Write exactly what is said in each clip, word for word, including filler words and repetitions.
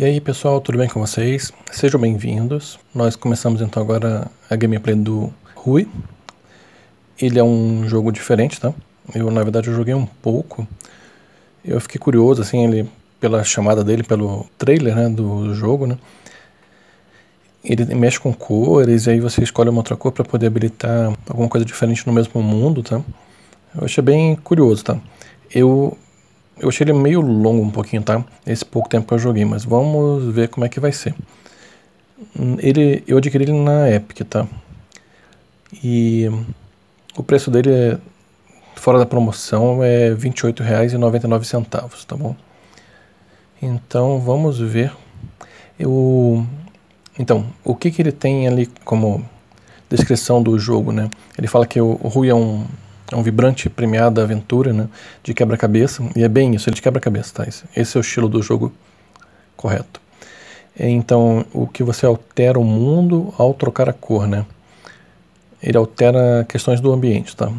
E aí pessoal, tudo bem com vocês? Sejam bem-vindos. Nós começamos então agora a gameplay do Rui. Ele é um jogo diferente, tá? Eu na verdade eu joguei um pouco. Eu fiquei curioso assim, ele, pela chamada dele, pelo trailer, né, do jogo, né? Ele mexe com cores, e aí você escolhe uma outra cor para poder habilitar alguma coisa diferente no mesmo mundo, tá? Eu achei bem curioso, tá? Eu Eu achei ele meio longo um pouquinho, tá? Esse pouco tempo que eu joguei, mas vamos ver como é que vai ser. Ele, eu adquiri ele na Epic, tá? E o preço dele, é, fora da promoção, é vinte e oito reais e noventa e nove centavos, tá bom? Então, vamos ver. Eu, então, o que que ele tem ali como descrição do jogo, né? Ele fala que o, o Rui é um... É um vibrante premiado aventura, né, de quebra-cabeça, e é bem isso, ele de quebra-cabeça, tá? Esse, esse é o estilo do jogo correto. Então, o que você altera o mundo ao trocar a cor, né? Ele altera questões do ambiente, tá?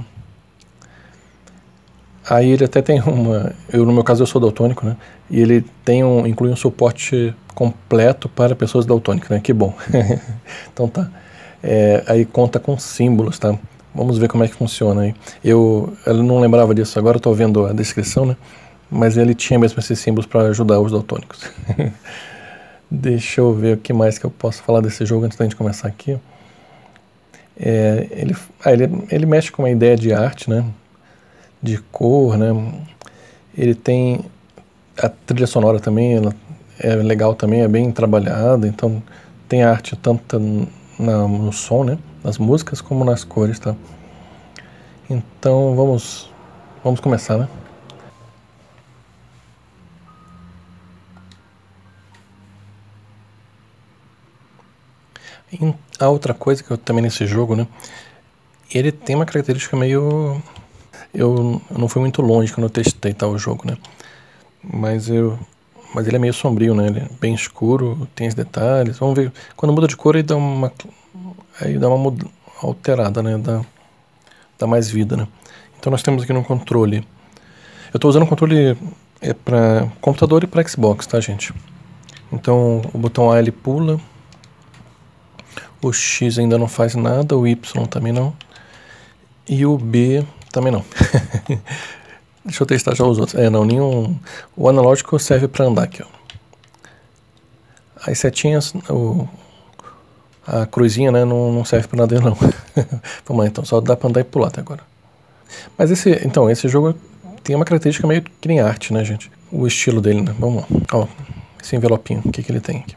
Aí ele até tem uma... Eu, no meu caso, eu sou daltônico, né? E ele tem um, inclui um suporte completo para pessoas daltônicas, né? Que bom. Então tá. É, aí conta com símbolos, tá? Vamos ver como é que funciona aí. Eu, eu não lembrava disso, agora eu tô vendo a descrição, né? Mas ele tinha mesmo esses símbolos para ajudar os daltônicos. Deixa eu ver o que mais que eu posso falar desse jogo antes da gente começar aqui. É, ele, ah, ele, ele mexe com uma ideia de arte, né? De cor, né? Ele tem a trilha sonora também, ela é legal também, é bem trabalhada, então tem arte tanto na, no som, né? Nas músicas como nas cores, tá? Então vamos, vamos começar, né? E a outra coisa que eu também nesse jogo, né? Ele tem uma característica meio... Eu, eu não fui muito longe quando eu testei tal o jogo, né? Mas eu, mas ele é meio sombrio, né? Ele é bem escuro, tem os detalhes. Vamos ver. Quando muda de cor, ele dá uma, aí dá uma muda, alterada, né? Dá, dá mais vida, né? Então nós temos aqui no controle. Eu estou usando o controle é para computador e para Xbox, tá, gente? Então o botão A ele pula. O X ainda não faz nada, o Y também não. E o B também não. Deixa eu testar já os outros. É, não, nenhum... O analógico serve para andar aqui, ó. As setinhas, o... a cruzinha, né, não, não serve para nada não. Vamos lá, então, só dá para andar e pular até agora. Mas esse, então, esse jogo tem uma característica meio que nem arte, né, gente? O estilo dele, né? Vamos lá. Ó, esse envelopinho, o que que ele tem aqui?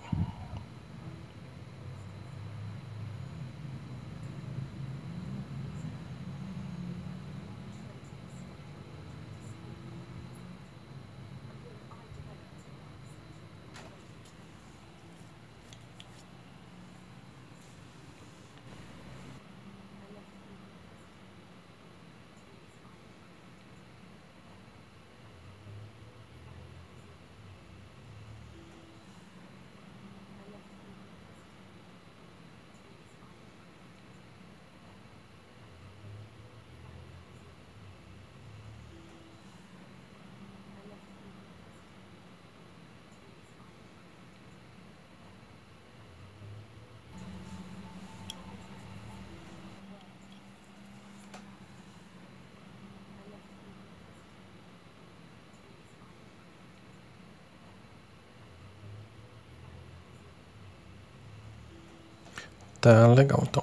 Tá legal, então.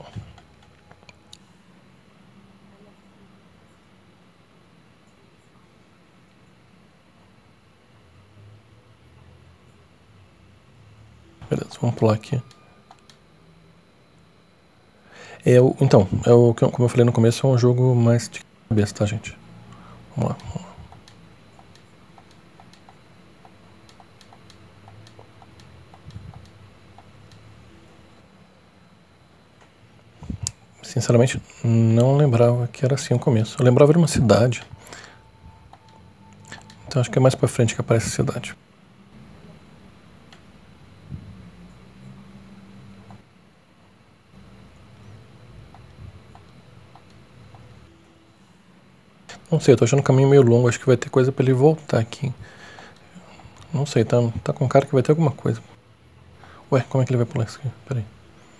Beleza, vamos pular aqui. É o, então, é o, como eu falei no começo, é um jogo mais de cabeça, tá, gente? Vamos lá, vamos lá. Sinceramente, não lembrava que era assim o começo. Eu lembrava de uma cidade. Então acho que é mais pra frente que aparece a cidade. Não sei, eu tô achando o caminho meio longo. Acho que vai ter coisa pra ele voltar aqui. Não sei, tá, tá com cara que vai ter alguma coisa. Ué, como é que ele vai pular isso aqui? Pera aí.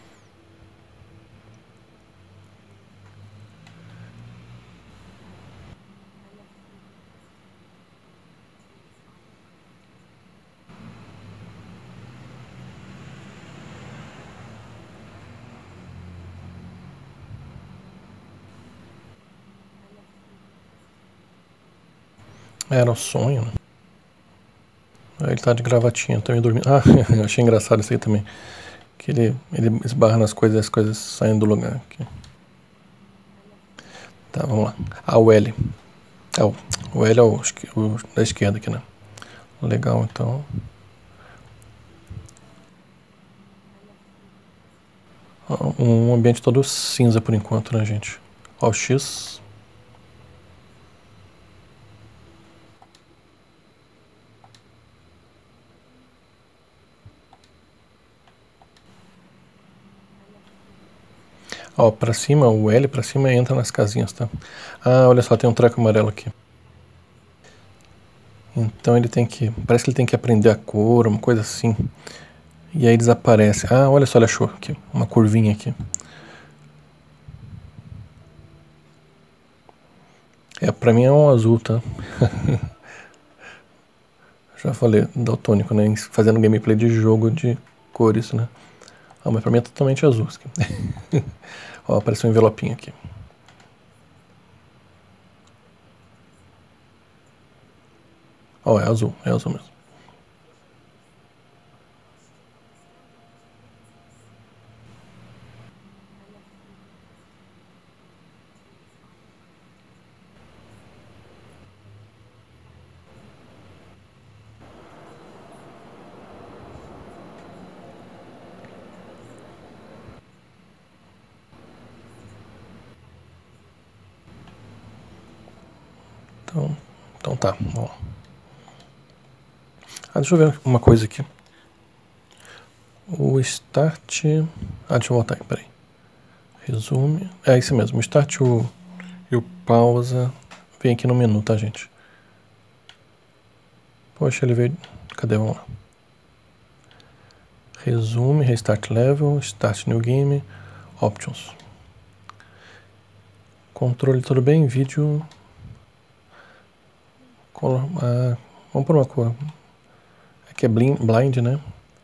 Era o sonho, né? Aí ele tá de gravatinha também dormindo. Ah, eu achei engraçado isso aí também. Que ele, ele esbarra nas coisas e as coisas saem do lugar aqui. Tá, vamos lá. Ah, o L. Ah, o, o L é o, o da esquerda aqui, né? Legal, então. Um ambiente todo cinza por enquanto, né, gente? Ó, o X. Ó, pra cima, o L pra cima entra nas casinhas, tá? Ah, olha só, tem um treco amarelo aqui. Então ele tem que... Parece que ele tem que aprender a cor, uma coisa assim. E aí desaparece. Ah, olha só, ele achou aqui. Uma curvinha aqui. É, pra mim é um azul, tá? Já falei, daltônico, né? Fazendo gameplay de jogo de cores, né? Ah, mas pra mim é totalmente azul. Ó, apareceu um envelopinho aqui. Ó, é azul, é azul mesmo. Então, então tá, ó. Ah, deixa eu ver uma coisa aqui. O start... Ah, deixa eu voltar aqui, peraí. Resume... É isso mesmo, o start o... e o pausa vem aqui no menu, tá, gente? Poxa, ele veio... Cadê? Vamos lá. Resume, restart level, start new game, options. Controle, tudo bem? Vídeo... Color... Ah, vamos por uma cor. Aqui é blind, blind, né?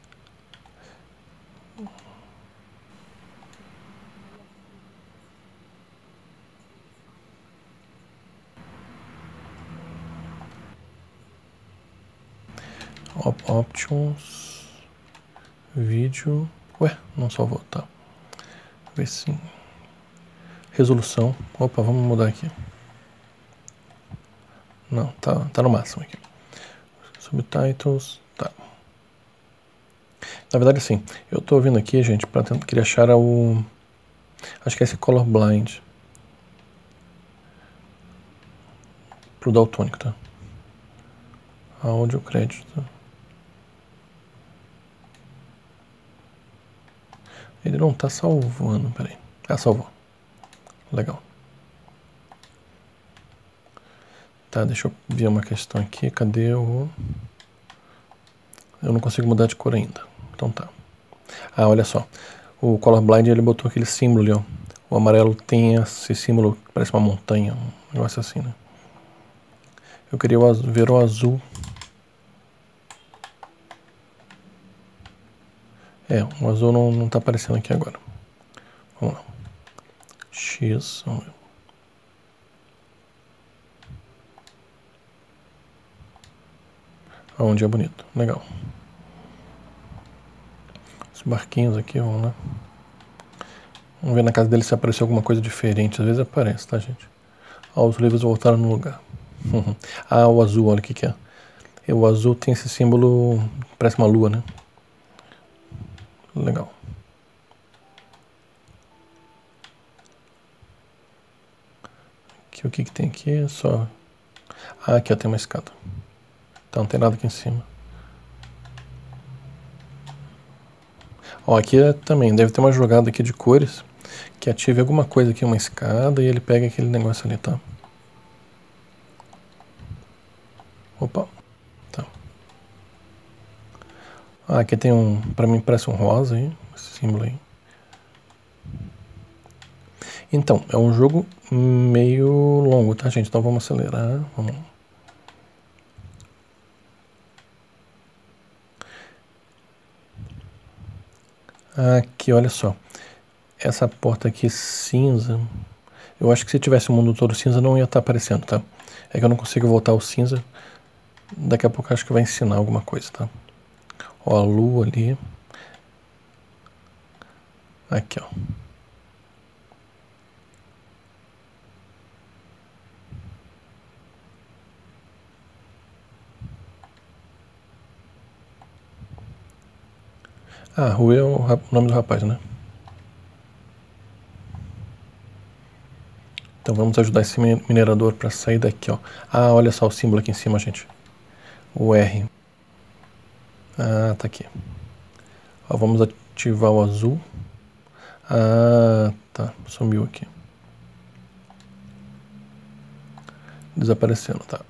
Op options... Vídeo... Ué, não salvou, tá. Ver se... Resolução. Opa, vamos mudar aqui. Não, tá, tá no máximo aqui. Subtitles, tá. Na verdade, assim, eu tô vindo aqui, gente, pra tentar, queria achar o... Acho que é esse colorblind. Pro daltônico, tá? Áudio, crédito. Ele não tá salvando, peraí. Ah, salvou. Legal. Tá, deixa eu ver uma questão aqui. Cadê o... Eu não consigo mudar de cor ainda. Então tá. Ah, olha só. O colorblind, ele botou aquele símbolo ali, ó. O amarelo tem esse símbolo que parece uma montanha, um negócio assim, né? Eu queria o azul, ver o azul. É, o azul não, não tá aparecendo aqui agora. Vamos lá. X, vamos ver. Onde é bonito, legal. Os barquinhos aqui, vamos lá. Vamos ver na casa dele se apareceu alguma coisa diferente. Às vezes aparece, tá, gente? Ó, os livros voltaram no lugar. Ah, o azul, olha o que que é. E o azul tem esse símbolo, parece uma lua, né? Legal. Aqui, o que que tem aqui? É só... Ah, aqui ó, tem uma escada. Então não tem nada aqui em cima. Ó, aqui é, também deve ter uma jogada aqui de cores que ative alguma coisa aqui, uma escada, e ele pega aquele negócio ali, tá? Opa. Tá. Ah, aqui tem um, pra mim parece um rosa aí, esse símbolo aí. Então, é um jogo meio longo, tá, gente? Então vamos acelerar, vamos. Aqui, olha só. Essa porta aqui cinza, eu acho que se tivesse o mundo todo cinza não ia estar aparecendo, tá? É que eu não consigo voltar ao cinza. Daqui a pouco eu acho que vai ensinar alguma coisa, tá? Ó, a lua ali. Aqui, ó. Ah, Rui é o nome do rapaz, né? Então vamos ajudar esse minerador para sair daqui, ó. Ah, olha só o símbolo aqui em cima, gente. O R. Ah, tá aqui. Ó, vamos ativar o azul. Ah, tá. Sumiu aqui. Desaparecendo, tá.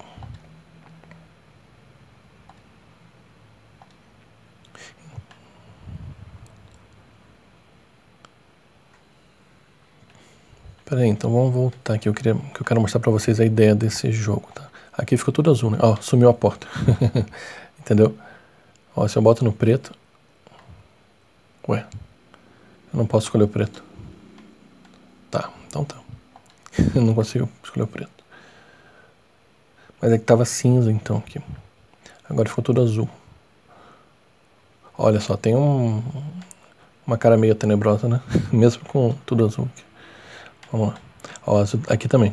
Pera aí, então vamos voltar aqui. Eu, queria, que eu quero mostrar pra vocês a ideia desse jogo, tá? Aqui ficou tudo azul, né? Ó, sumiu a porta. Entendeu? Ó, se eu boto no preto... Ué, eu não posso escolher o preto. Tá, então tá. Eu não consigo escolher o preto. Mas é que tava cinza, então, aqui. Agora ficou tudo azul. Olha só, tem um, uma cara meio tenebrosa, né? Mesmo com tudo azul aqui. Vamos lá. Ó, azul, aqui também.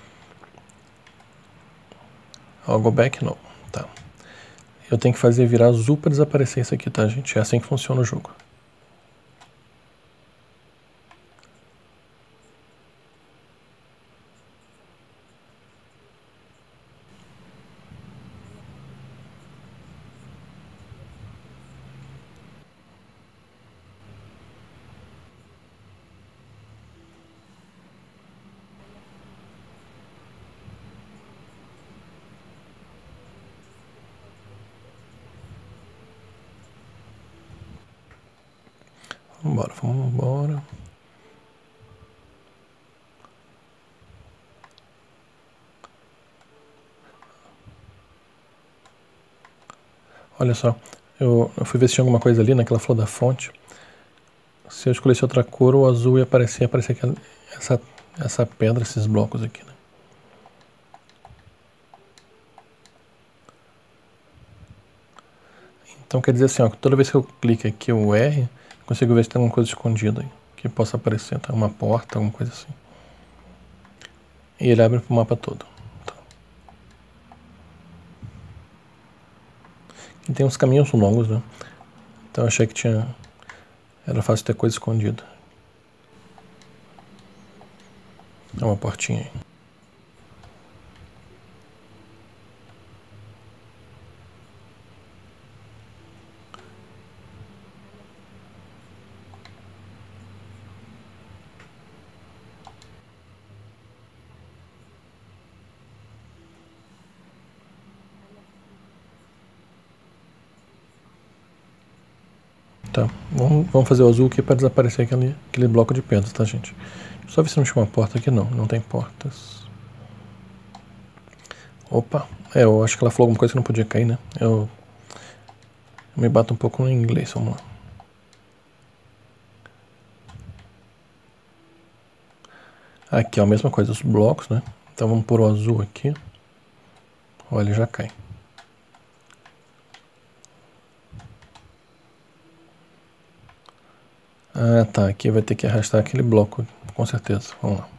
Ó, go back não. Tá. Eu tenho que fazer virar azul pra desaparecer isso aqui, tá, gente? É assim que funciona o jogo. Vambora, vamos embora. Olha só, eu, eu fui ver se tinha alguma coisa ali naquela flor da fonte. Se eu escolhesse outra cor, o azul ia aparecer, ia aparecer aquela, essa, essa pedra, esses blocos aqui, né? Então quer dizer assim, ó, toda vez que eu clico aqui o R, eu consigo ver se tem alguma coisa escondida aí, que possa aparecer, tá? Uma porta, alguma coisa assim. E ele abre pro mapa todo. Tá. E tem uns caminhos longos, né? Então eu achei que tinha... Era fácil ter coisa escondida. É uma portinha aí. Tá, vamos, vamos fazer o azul aqui para desaparecer aquele, aquele bloco de pedras, tá, gente? Só ver se não tinha uma porta aqui, não. Não tem portas. Opa, é, eu acho que ela falou alguma coisa que não podia cair, né? Eu, eu me bato um pouco no inglês, vamos lá. Aqui, ó, a mesma coisa, os blocos, né? Então vamos pôr o azul aqui. Olha, já cai. Ah, tá, aqui vai ter que arrastar aquele bloco, com certeza. Vamos lá.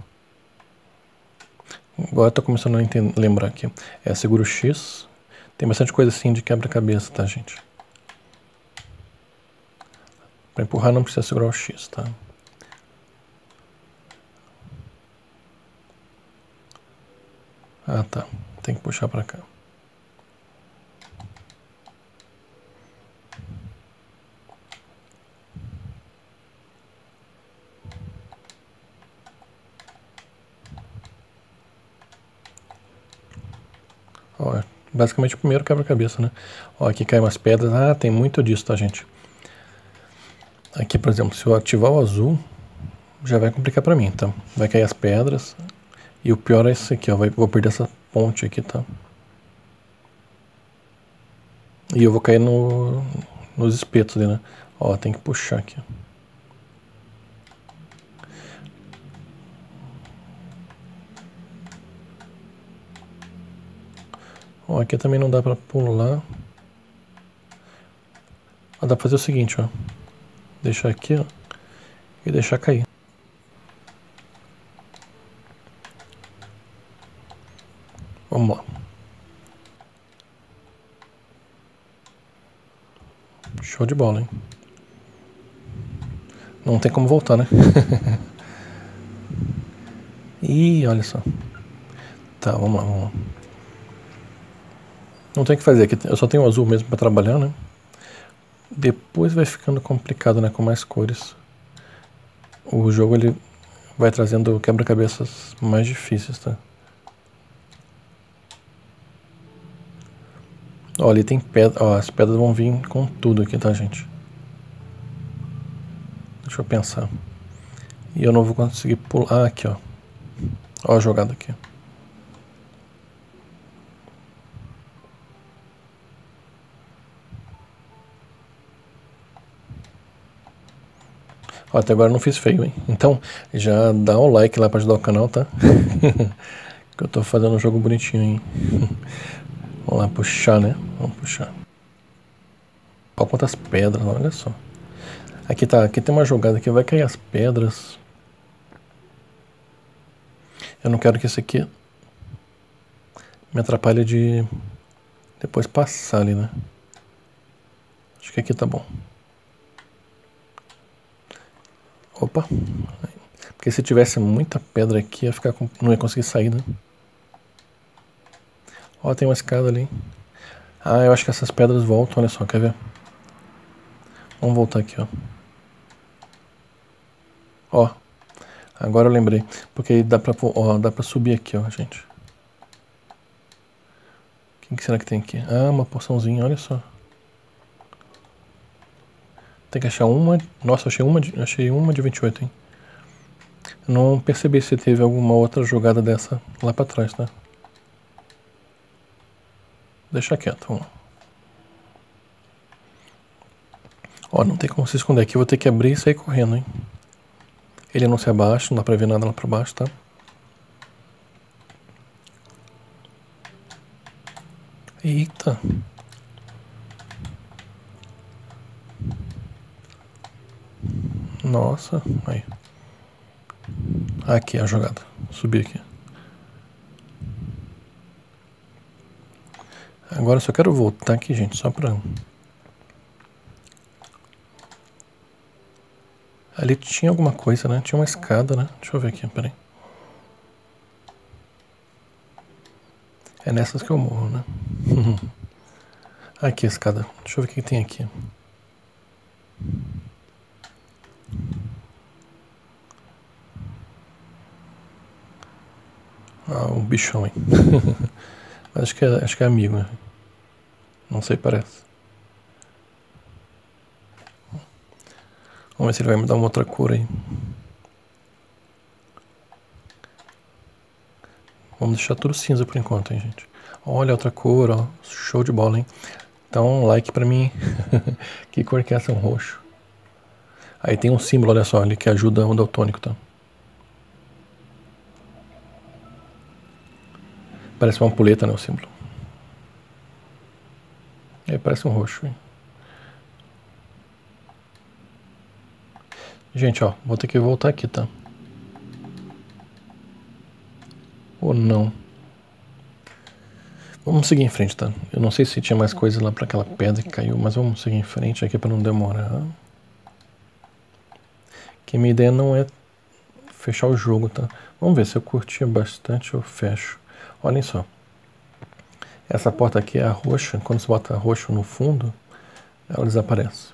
Agora tô começando a entender, lembrar aqui. É, segura o X. Tem bastante coisa assim de quebra-cabeça, tá, gente? Pra empurrar não precisa segurar o X, tá? Ah, tá. Tem que puxar pra cá. Ó, Basicamente o primeiro quebra-cabeça, né? Ó, aqui cai umas pedras. Ah, tem muito disso, tá, gente? Aqui, por exemplo, se eu ativar o azul, já vai complicar pra mim, tá? Vai cair as pedras. E o pior é isso aqui, ó. Vai, vou perder essa ponte aqui, tá? E eu vou cair no, nos espetos ali, né? Ó, tem que puxar aqui. Ó, aqui também não dá pra pular. Ó, dá pra fazer o seguinte, ó. Deixar aqui, ó. E deixar cair. Vamos lá. Show de bola, hein? Não tem como voltar, né? Ih, olha só. Tá, vamos lá, vamos lá. Não tem o que fazer aqui. Eu só tenho o azul mesmo pra trabalhar, né? Depois vai ficando complicado, né? Com mais cores. O jogo, ele vai trazendo quebra-cabeças mais difíceis, tá? Ó, ali tem pedra. Ó, as pedras vão vir com tudo aqui, tá, gente? Deixa eu pensar. E eu não vou conseguir pular. Ah, aqui, ó. Ó a jogada aqui. Ó, até agora eu não fiz feio, hein? Então, já dá um like lá pra ajudar o canal, tá? Que eu tô fazendo um jogo bonitinho, hein? Vamos lá, puxar, né? Vamos puxar. Olha quantas pedras, olha só. Aqui tá, aqui tem uma jogada que vai cair as pedras. Eu não quero que isso aqui me atrapalhe de depois passar ali, né? Acho que aqui tá bom. Opa. Porque se tivesse muita pedra aqui, ia ficar com... não ia conseguir sair, né? Ó, tem uma escada ali. Ah, eu acho que essas pedras voltam, olha só, quer ver? Vamos voltar aqui, ó. Ó, agora eu lembrei. Porque aí dá pra, ó, dá pra subir aqui, ó, gente. O que será que tem aqui? Ah, uma porçãozinha, olha só. Tem que achar uma... Nossa, achei uma de, achei uma de vinte e oito, hein? Eu não percebi se teve alguma outra jogada dessa lá pra trás, tá? Deixa quieto, vamos lá. Ó, não tem como se esconder aqui, eu vou ter que abrir e sair correndo, hein? Ele não se abaixa, não dá pra ver nada lá pra baixo, tá? Eita! Nossa, aí. Aqui a jogada. Subi aqui. Agora eu só quero voltar aqui, gente, só pra... Ali tinha alguma coisa, né? Tinha uma escada, né? Deixa eu ver aqui, peraí. É nessas que eu morro, né? Aqui a escada. Deixa eu ver o que tem aqui. Ah, um bichão, hein? Mas acho que é, acho que é amigo, né? Não sei, parece. Vamos ver se ele vai me dar uma outra cor aí. Vamos deixar tudo cinza por enquanto, hein, gente. Olha, outra cor, ó. Show de bola, hein? Então, like pra mim. Que cor que é essa? Um roxo. Aí tem um símbolo, olha só, ali que ajuda o daltônico, tá? Parece uma ampulheta, né, o símbolo. É, parece um roxo, hein? Gente, ó, vou ter que voltar aqui, tá? Ou não. Vamos seguir em frente, tá? Eu não sei se tinha mais coisa lá pra aquela pedra que caiu, mas vamos seguir em frente aqui pra não demorar. Que minha ideia não é fechar o jogo, tá? Vamos ver, se eu curtir bastante eu fecho. Olhem só. Essa porta aqui é a roxa. Quando você bota roxo no fundo, ela desaparece.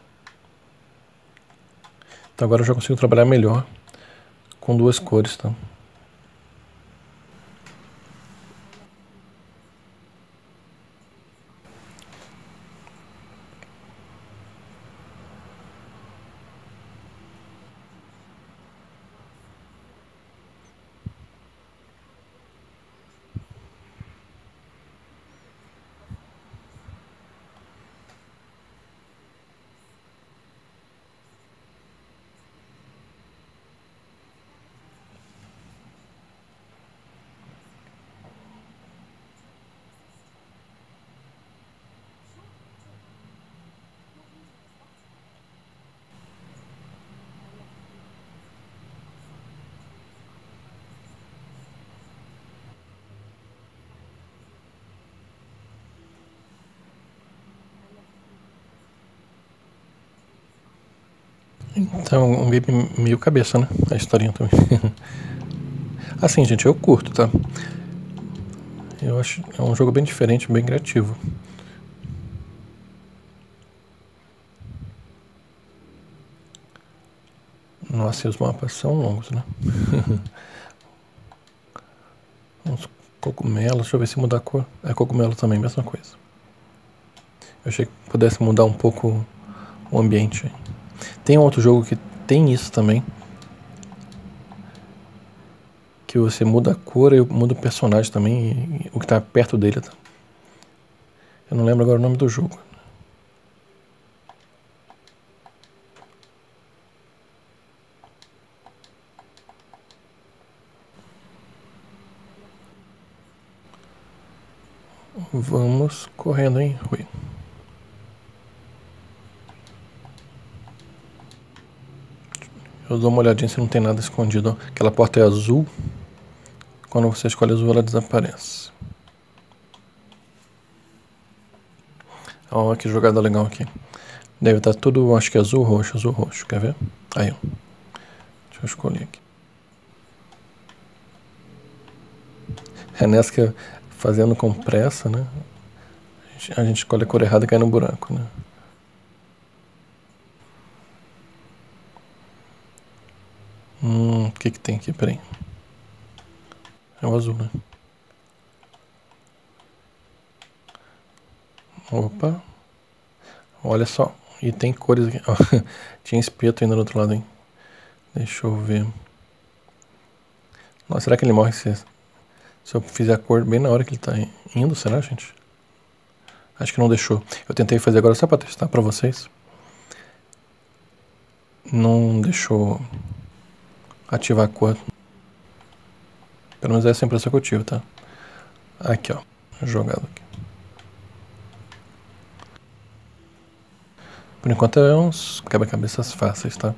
Então agora eu já consigo trabalhar melhor com duas cores, tá? Então, um game meio cabeça, né? A historinha também. Assim, gente, eu curto, tá? Eu acho é um jogo bem diferente, bem criativo. Nossa, e os mapas são longos, né? Uns cogumelos, deixa eu ver se muda a cor. É cogumelo também, mesma coisa. Eu achei que pudesse mudar um pouco o ambiente. Tem um outro jogo que tem isso também. Que você muda a cor e muda o personagem também, e o que tá perto dele. Tá? Eu não lembro agora o nome do jogo. Vamos correndo, hein, Rui? Eu dou uma olhadinha se não tem nada escondido. Aquela porta é azul. Quando você escolhe azul, ela desaparece. Olha que jogada legal aqui. Deve estar tudo, acho que azul, roxo, azul, roxo. Quer ver? Aí, ó. Deixa eu escolher aqui. É nessa que, fazendo com pressa, né? A gente, a gente escolhe a cor errada e cai no buraco, né? Hum, o que que tem aqui? Peraí. É o azul, né? Opa. Olha só. E tem cores aqui. Tinha espeto ainda do outro lado, hein? Deixa eu ver. Nossa, será que ele morre se, se eu fizer a cor bem na hora que ele tá indo? Será, gente? Acho que não deixou. Eu tentei fazer agora só pra testar pra vocês. Não deixou ativar a cor. Pelo menos essa é a impressão que eu tive, tá? Aqui, ó. Jogado aqui. Por enquanto é uns quebra-cabeças fáceis, tá?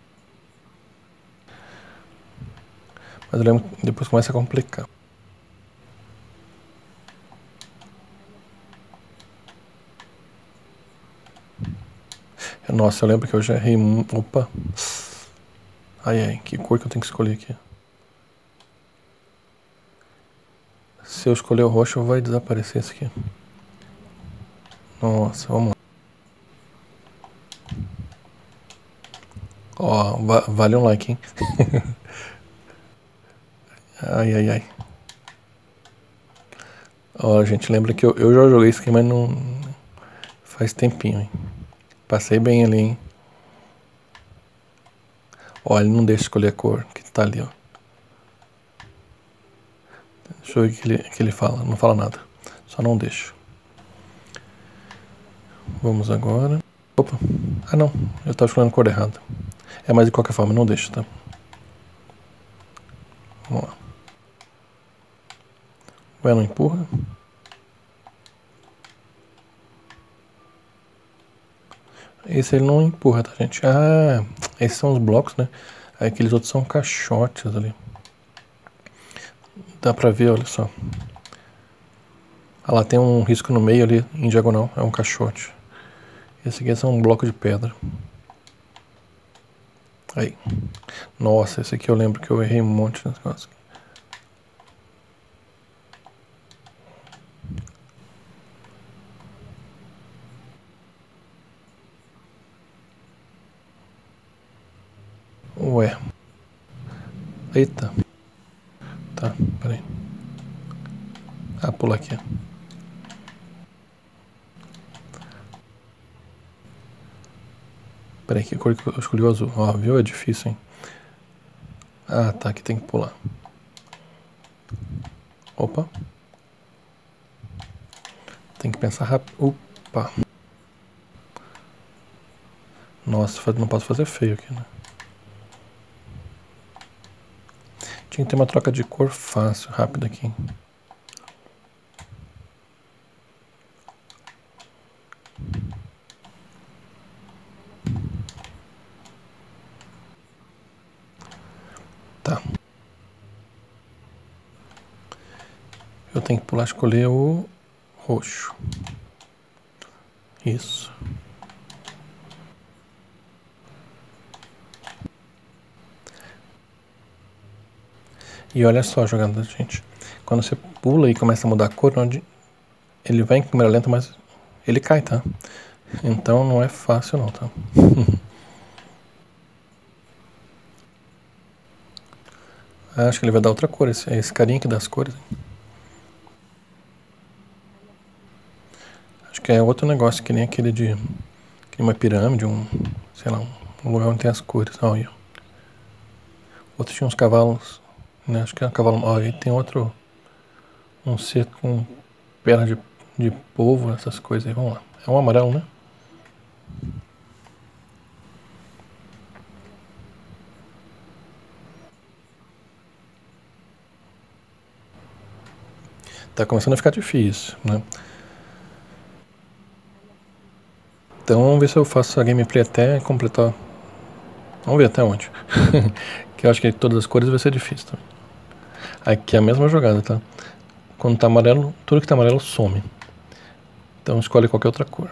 Mas eu lembro que depois começa a complicar. Nossa, eu lembro que eu já errei... Opa! Ai, ai, que cor que eu tenho que escolher aqui? Se eu escolher o roxo, vai desaparecer esse aqui. Nossa, vamos lá. Ó, va vale um like, hein? Ai, ai, ai. Ó, gente, lembra que eu, eu já joguei isso aqui, mas não... Faz tempinho, hein? Passei bem ali, hein? Ó, ele não deixa escolher a cor que tá ali, ó. Deixa eu ver o que ele, que ele fala. Não fala nada. Só não deixa. Vamos agora. Opa. Ah, não. Eu tava escolhendo a cor errada. É, mas de qualquer forma, não deixa, tá? Vamos lá. Ué, não empurra? Esse ele não empurra, tá, gente? Ah, esses são os blocos, né? Aí aqueles outros são caixotes ali. Dá pra ver, olha só. Ah lá, tem um risco no meio ali, em diagonal. É um caixote. Esse aqui é só um bloco de pedra. Aí. Nossa, esse aqui eu lembro que eu errei um monte nesse negócio. Ué. Eita. Tá, peraí. Ah, pula aqui. Peraí, que cor que eu escolhi o azul? Ó, viu? É difícil, hein? Ah, tá, aqui tem que pular. Opa. Tem que pensar rápido. Opa. Nossa, não posso fazer feio aqui, né? Tinha que ter uma troca de cor fácil, rápida aqui. Tá. Eu tenho que pular, escolher o roxo. Isso. E olha só a jogada da gente. Quando você pula e começa a mudar a cor, onde ele vai em câmera lenta, mas ele cai, tá? Então não é fácil não, tá? Acho que ele vai dar outra cor, esse, esse carinha que dá as cores. Acho que é outro negócio, que nem aquele de, que nem uma pirâmide, um, sei lá, um lugar onde tem as cores. Olha. Outro tinha uns cavalos, né? Acho que é um cavalo. Olha, aí tem outro, um ser com perna de, de polvo, essas coisas aí. Vamos lá. É um amarelo, né? Tá começando a ficar difícil, né? Então vamos ver se eu faço a gameplay até completar. Vamos ver até onde. Que eu acho que todas as cores vai ser difícil também. Aqui é a mesma jogada, tá? Quando tá amarelo, tudo que tá amarelo some. Então escolhe qualquer outra cor.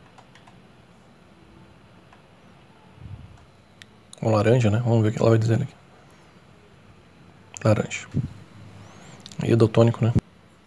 Ou laranja, né? Vamos ver o que ela vai dizer aqui. Laranja. E é daltônico, né?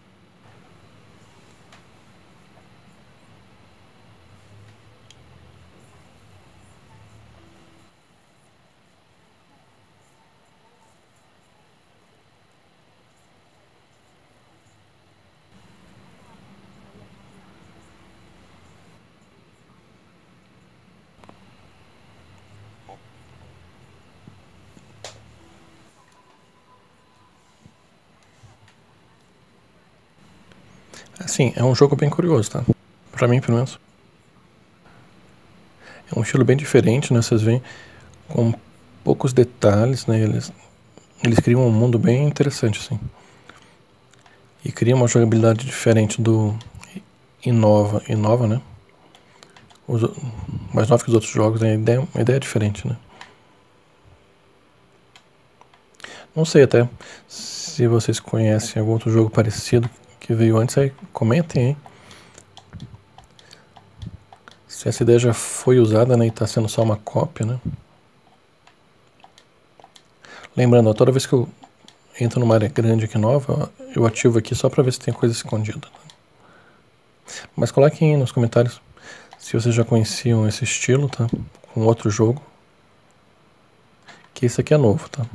Assim, é um jogo bem curioso, tá? Pra mim, pelo menos. É um estilo bem diferente, né? Vocês veem com poucos detalhes, né? Eles, eles criam um mundo bem interessante, assim. E criam uma jogabilidade diferente do Inova. Inova, né? Os, mais nova que os outros jogos, né? A ideia, a ideia é diferente, né? Não sei até se vocês conhecem algum outro jogo parecido que veio antes, aí comentem, hein? Se essa ideia já foi usada, né, e está sendo só uma cópia, né? Lembrando, ó, toda vez que eu entro numa área grande aqui nova, ó, eu ativo aqui só para ver se tem coisa escondida. Mas coloquem aí nos comentários se vocês já conheciam esse estilo, tá? Com outro jogo. Que esse aqui é novo, tá?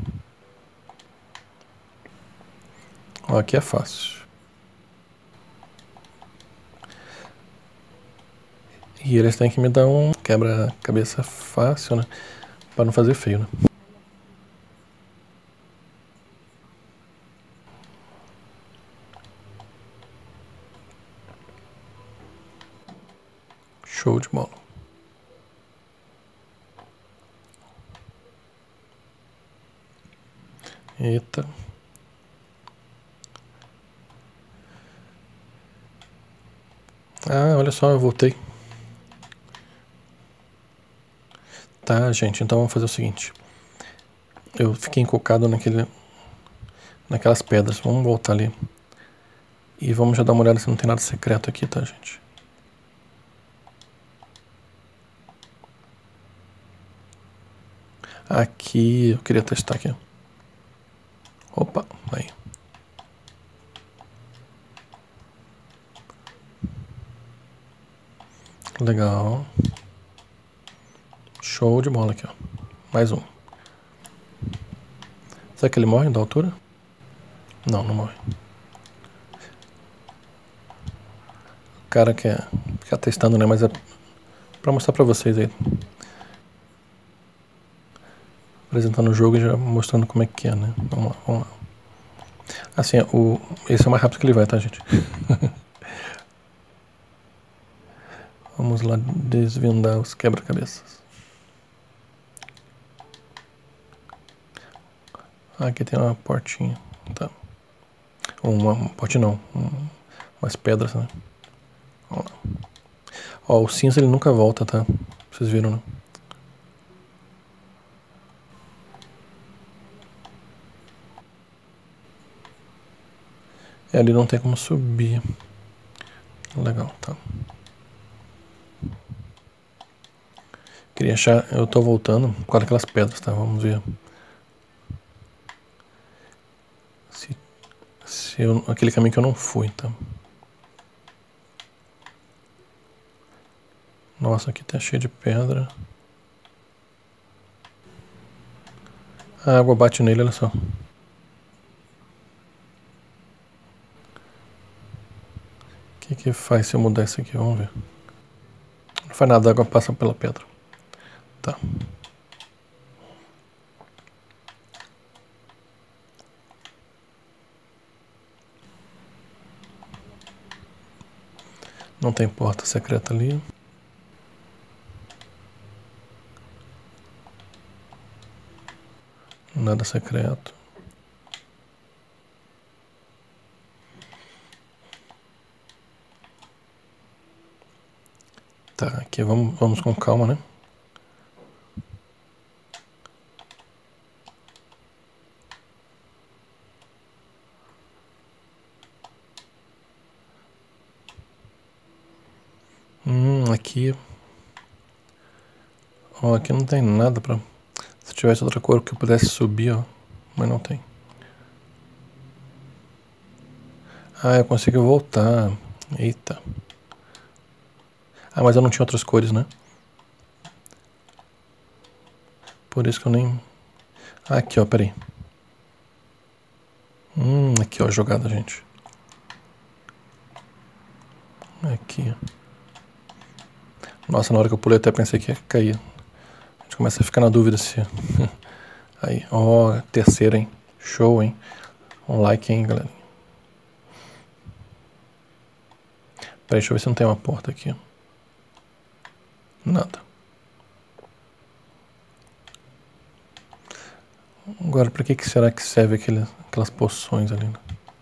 Ó, aqui é fácil. E eles têm que me dar um quebra-cabeça fácil, né? Para não fazer feio, né? Show de bola. Eita. Ah, olha só, eu voltei. Tá, gente, então vamos fazer o seguinte. Eu fiquei encucado naquele, naquelas pedras. Vamos voltar ali. E vamos já dar uma olhada se não tem nada secreto aqui, tá, gente? Aqui, eu queria testar aqui. Opa, aí. Legal. Show de bola aqui, ó. Mais um. Será que ele morre da altura? Não, não morre. O cara quer ficar testando, né? Mas é pra mostrar pra vocês aí. Apresentando o jogo e já mostrando como é que é, né? Vamos lá, vamos lá. Assim, o, esse é o mais rápido que ele vai, tá, gente? Vamos lá desvendar os quebra-cabeças. Ah, aqui tem uma portinha, tá. Uma, uma portinha não, um, umas pedras, né? Vamos lá. Ó, o cinza ele nunca volta, tá? Vocês viram, né? É, ali não tem como subir. Legal, tá. Queria achar... Eu tô voltando com aquelas pedras, tá? Vamos ver. Se eu, aquele caminho que eu não fui, tá? Nossa, aqui tá cheio de pedra. A água bate nele, olha só. O que que faz se eu mudar isso aqui? Vamos ver. Não faz nada, a água passa pela pedra. Tá. Não tem porta secreta ali. Nada secreto. Tá, aqui vamos, vamos com calma, né? Hum, aqui... Ó, aqui não tem nada pra... Se tivesse outra cor que eu pudesse subir, ó. Mas não tem. Ah, eu consigo voltar. Eita. Ah, mas eu não tinha outras cores, né? Por isso que eu nem... Ah, aqui, ó, peraí. Hum, aqui, ó, a jogada, gente. Aqui, ó. Nossa, na hora que eu pulei eu até pensei que ia cair. A gente começa a ficar na dúvida se... Aí, ó, terceira, hein? Show, hein? Um like, hein, galera? Peraí, deixa eu ver se não tem uma porta aqui. Nada. Agora, pra que, que será que serve aquele, aquelas poções ali, né?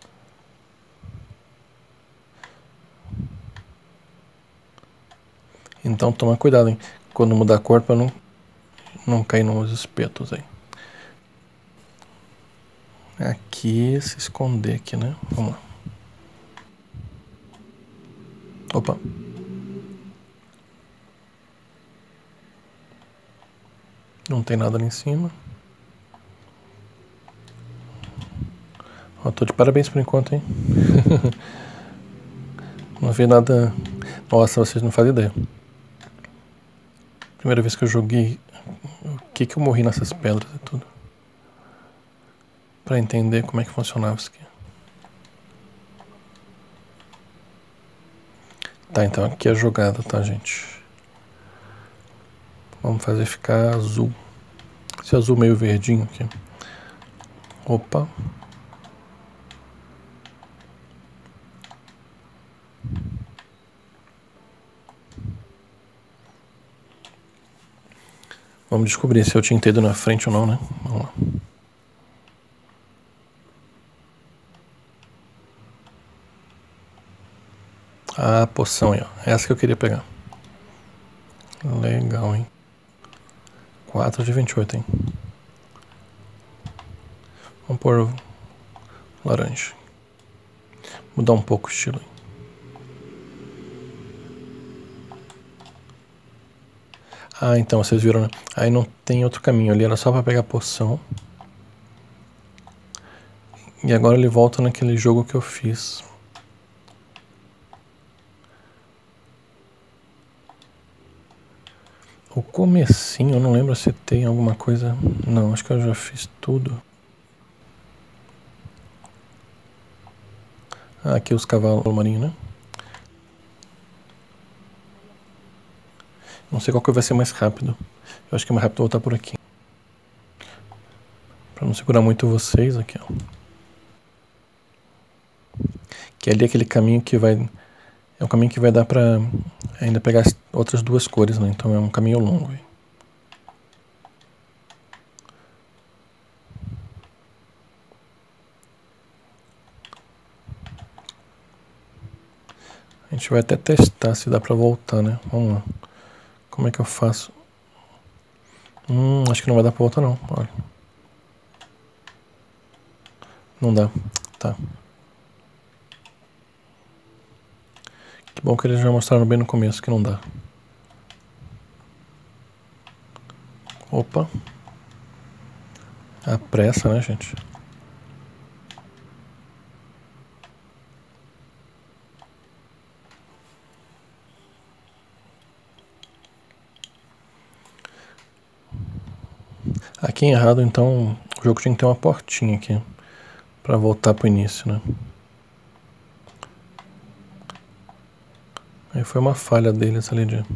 Então toma cuidado, hein? Quando mudar a cor pra não, não cair nos espetos aí. Aqui, se esconder aqui, né? Vamos lá. Opa. Não tem nada ali em cima. Ó, tô de parabéns por enquanto, hein? Não vi nada... Nossa, vocês não fazem ideia. Primeira vez que eu joguei, o que que eu morri nessas pedras e tudo. Pra entender como é que funcionava isso aqui. Tá, então aqui é a jogada, tá, gente? Vamos fazer ficar azul. Esse azul meio verdinho aqui. Opa. Vamos descobrir se eu tinha ido na frente ou não, né? Vamos lá. Ah, a poção aí, ó. Essa que eu queria pegar. Legal, hein? quatro de vinte e oito, hein? Vamos pôr laranja. Mudar um pouco o estilo. Ah, então, vocês viram, né? Aí não tem outro caminho ali, era só pra pegar a poção. E agora ele volta naquele jogo que eu fiz. O comecinho, eu não lembro se tem alguma coisa... Não, acho que eu já fiz tudo. Ah, aqui os cavalos marinhos, né? Não sei qual que vai ser mais rápido. Eu acho que é mais rápido voltar por aqui. Pra não segurar muito vocês aqui, ó. Que ali é aquele caminho que vai... É um caminho que vai dar pra ainda pegar as outras duas cores, né? Então é um caminho longo. A gente vai até testar se dá pra voltar, né? Vamos lá. Como é que eu faço? Hum, acho que não vai dar pra voltar não. Olha. Não dá. Tá. Que bom que eles já mostraram bem no começo que não dá. Opa. A pressa, né, gente? Aqui em errado, então, o jogo tinha que ter uma portinha aqui pra voltar pro início, né? Aí foi uma falha deles ali de...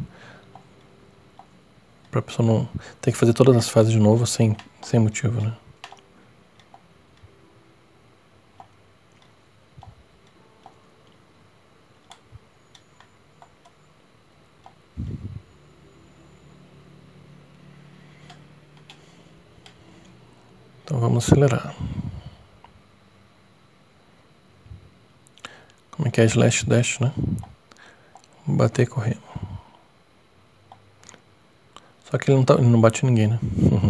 pra pessoa não ter que fazer todas as fases de novo sem, sem motivo, né? Então vamos acelerar. Como é que é? Slash dash, né? Bater e correr. Só que ele não, tá, ele não bate ninguém, né?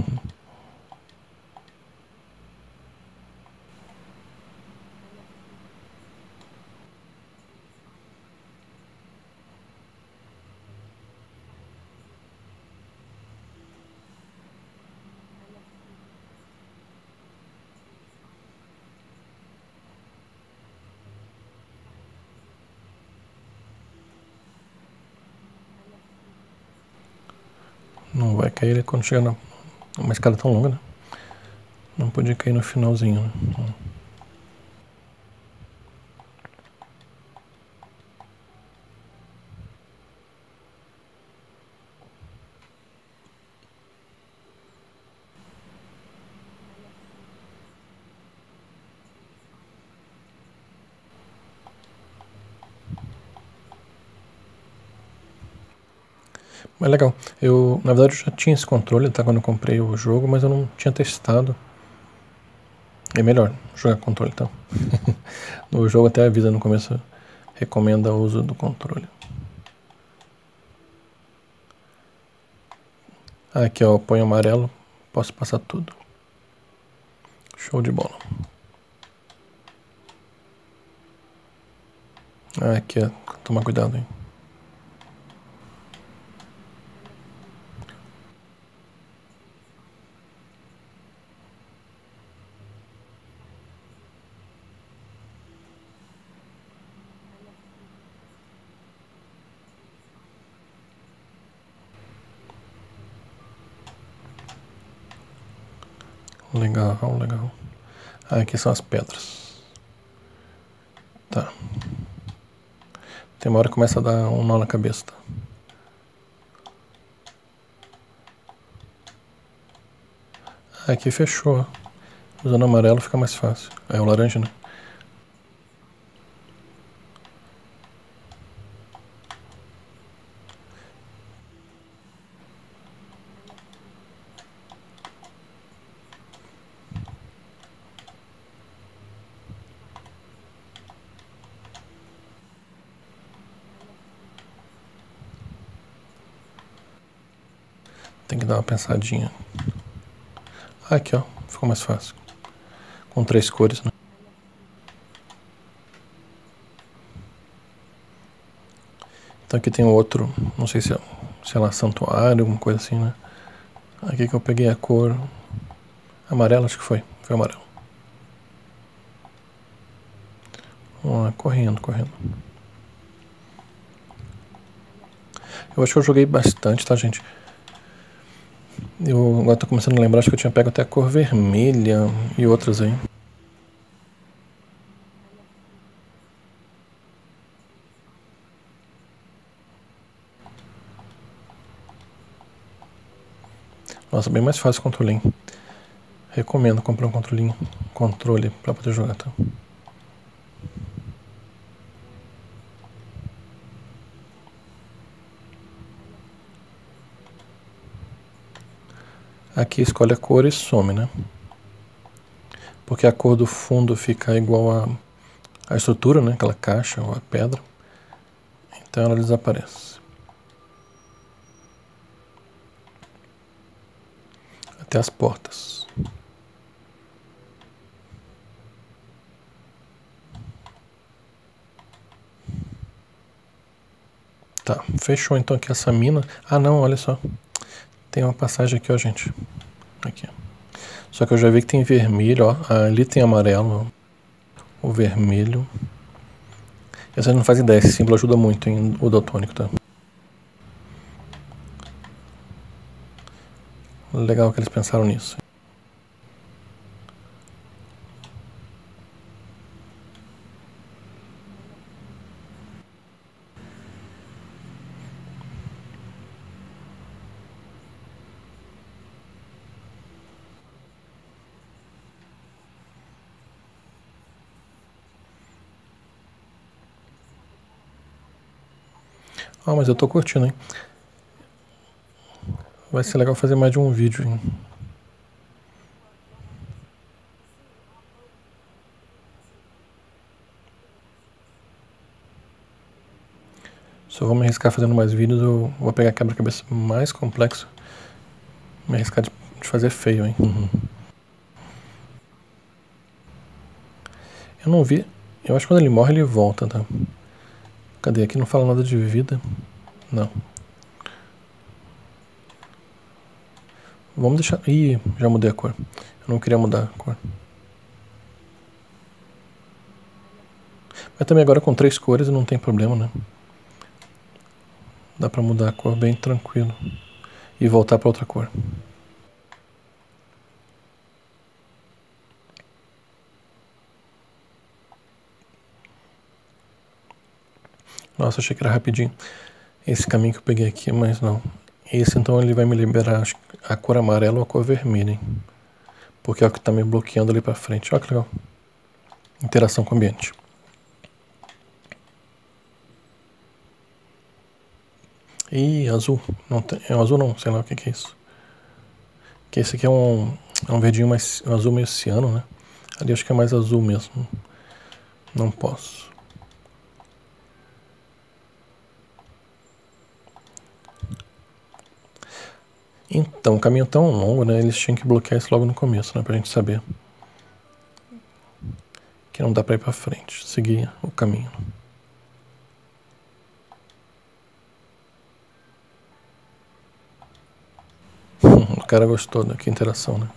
Não vai cair ele quando chegar na... uma escada tão longa, né? Não podia cair no finalzinho, né? Mas legal, eu na verdade eu já tinha esse controle, tá? Quando eu comprei o jogo, mas eu não tinha testado. É melhor jogar com controle, tá? No jogo até avisa no começo, recomenda o uso do controle. Aqui ó, põe amarelo, posso passar tudo. Show de bola. Aqui ó, toma cuidado, hein? Legal, legal. Ah, aqui são as pedras. Tá. Tem uma hora que começa a dar um nó na cabeça, tá? Ah, aqui fechou. Usando amarelo fica mais fácil. É o laranja, né? Tem que dar uma pensadinha. Aqui, ó. Ficou mais fácil. Com três cores, né? Então aqui tem outro, não sei se é, sei lá, santuário, alguma coisa assim, né? Aqui que eu peguei a cor amarela, acho que foi. Foi amarelo. Vamos lá, correndo, correndo. Eu acho que eu joguei bastante, tá, gente? Eu agora tô começando a lembrar, acho que eu tinha pego até a cor vermelha e outras aí. Nossa, bem mais fácil o controlinho. Recomendo comprar um controlinho, controle pra poder jogar, tá? Aqui escolhe a cor e some, né? Porque a cor do fundo fica igual a, a estrutura, né? Aquela caixa ou a pedra. Então ela desaparece. Até as portas. Tá, fechou então aqui essa mina. Ah não, olha só. Tem uma passagem aqui, ó, gente. Aqui. Só que eu já vi que tem vermelho, ó. Ali tem amarelo, ó. O vermelho. Essa não faz ideia, esse símbolo ajuda muito em o daltônico, tá? Legal que eles pensaram nisso. Ah, mas eu tô curtindo, hein? Vai ser legal fazer mais de um vídeo, hein? Se eu vou me arriscar fazendo mais vídeos, eu vou pegar a quebra-cabeça mais complexa. Me arriscar de, de fazer feio, hein? Uhum. Eu não vi. Eu acho que quando ele morre, ele volta, tá? Cadê? Aqui não fala nada de vida. Não. Vamos deixar... Ih, já mudei a cor. Eu não queria mudar a cor. Mas também agora com três cores não tem problema, né? Dá pra mudar a cor bem tranquilo. E voltar pra outra cor. Nossa, achei que era rapidinho. Esse caminho que eu peguei aqui, mas não. Esse então ele vai me liberar a cor amarela ou a cor vermelha, hein? Porque é o que tá me bloqueando ali pra frente. Olha que legal. Interação com o ambiente. Ih, azul. Não tem, é azul não, sei lá o que, que é isso. Que esse aqui é um, é um verdinho mais... um azul meio ciano, né? Ali acho que é mais azul mesmo. Não posso. Então, um caminho tão longo, né? Eles tinham que bloquear isso logo no começo, né? Pra gente saber que não dá pra ir pra frente. Seguir o caminho. O cara gostou da que interação, né?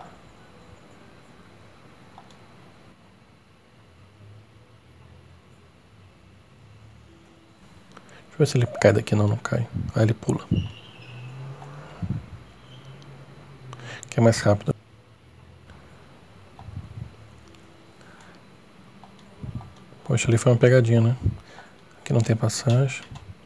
Deixa eu ver se ele cai daqui. Não, não cai. Aí ele pula. Que é mais rápido. Poxa, ali foi uma pegadinha, né? Aqui não tem passagem.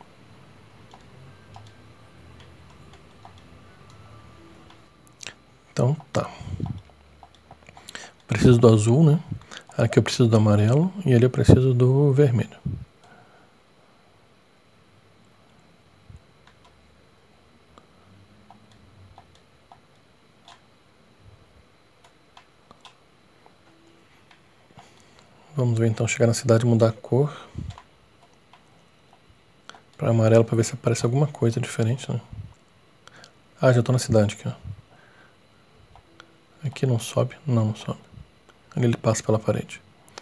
Então tá. Preciso do azul, né? Aqui eu preciso do amarelo. E ali eu preciso do vermelho. Vamos ver então, chegar na cidade e mudar a cor para amarelo para ver se aparece alguma coisa diferente, né? Ah, já tô na cidade aqui, ó. Aqui não sobe? Não, não sobe. Ali ele passa pela parede.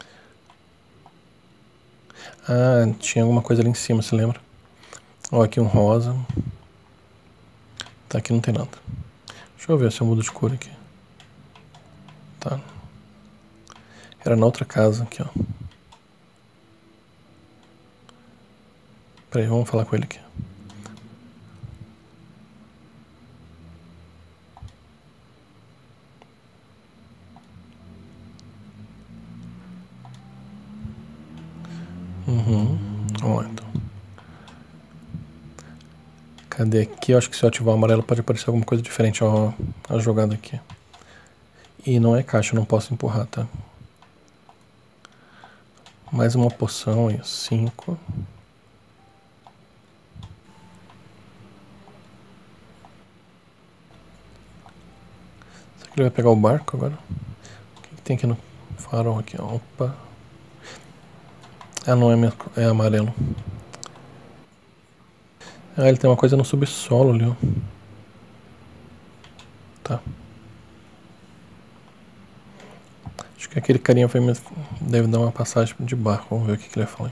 Ah, tinha alguma coisa ali em cima, se lembra? Ó, aqui um rosa. Tá, aqui não tem nada. Deixa eu ver se eu mudo de cor aqui. Tá. Era na outra casa aqui, ó. Peraí, vamos falar com ele aqui. Uhum. Vamos lá, então. Cadê aqui? Eu acho que se eu ativar o amarelo pode aparecer alguma coisa diferente, ó. A jogada aqui. E não é caixa, eu não posso empurrar, tá? Mais uma poção aí, cinco. Será que ele vai pegar o barco agora? O que, que tem aqui no farol aqui? Opa. Ah, não é, mesmo, é amarelo. Ah, ele tem uma coisa no subsolo ali, ó. Tá. Acho que aquele carinha vai me... deve dar uma passagem de barco. Vamos ver o que, que ele vai falar.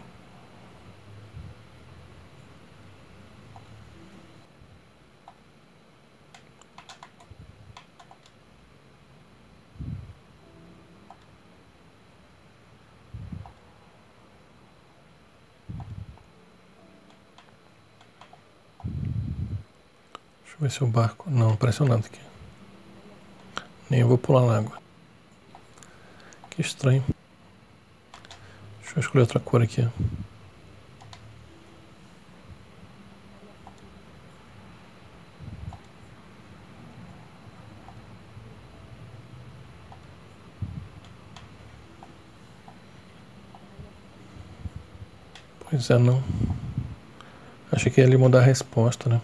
Deixa eu ver se o barco... Não, não apareceu nada aqui. Nem eu vou pular na água. Que estranho. Deixa eu escolher outra cor aqui. Pois é, não. Achei que ia ali mudar a resposta, né?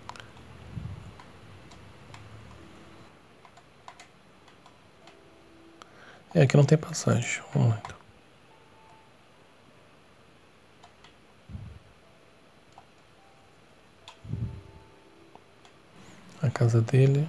É, aqui não tem passagem. Vamos lá, então. A casa dele.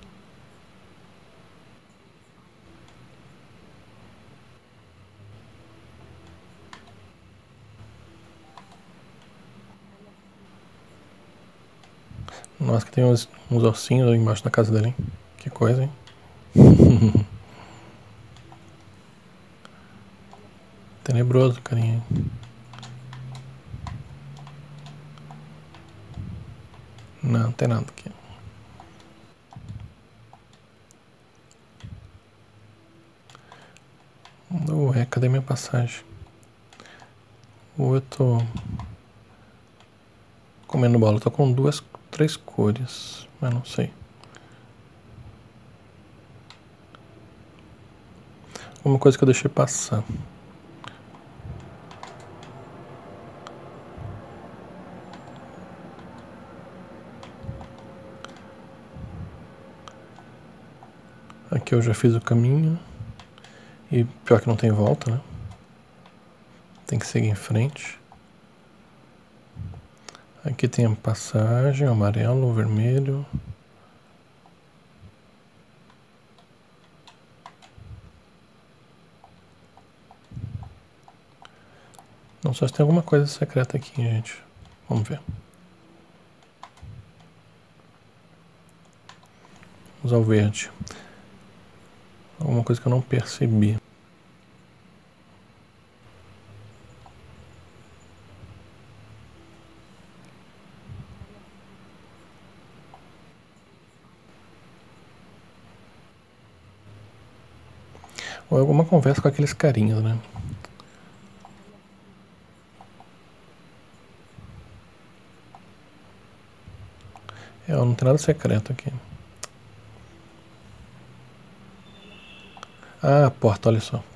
Nossa, que tem uns, uns ossinhos ali embaixo da casa dele, hein? Que coisa, hein? Tenebroso, carinha, hein? Não, não tem nada aqui. Ué, cadê minha passagem? Ou eu tô comendo bola? Eu tô com duas, três cores, mas não sei. Uma coisa que eu deixei passar. Aqui eu já fiz o caminho. E pior que não tem volta, né? Tem que seguir em frente. Aqui tem a passagem, o amarelo, o vermelho. Não sei se tem alguma coisa secreta aqui, gente. Vamos ver. Vamos usar o verde. Alguma coisa que eu não percebi. Ou alguma conversa com aqueles carinhas, né? É, não tem nada secreto aqui. Ah, a porta, olha só.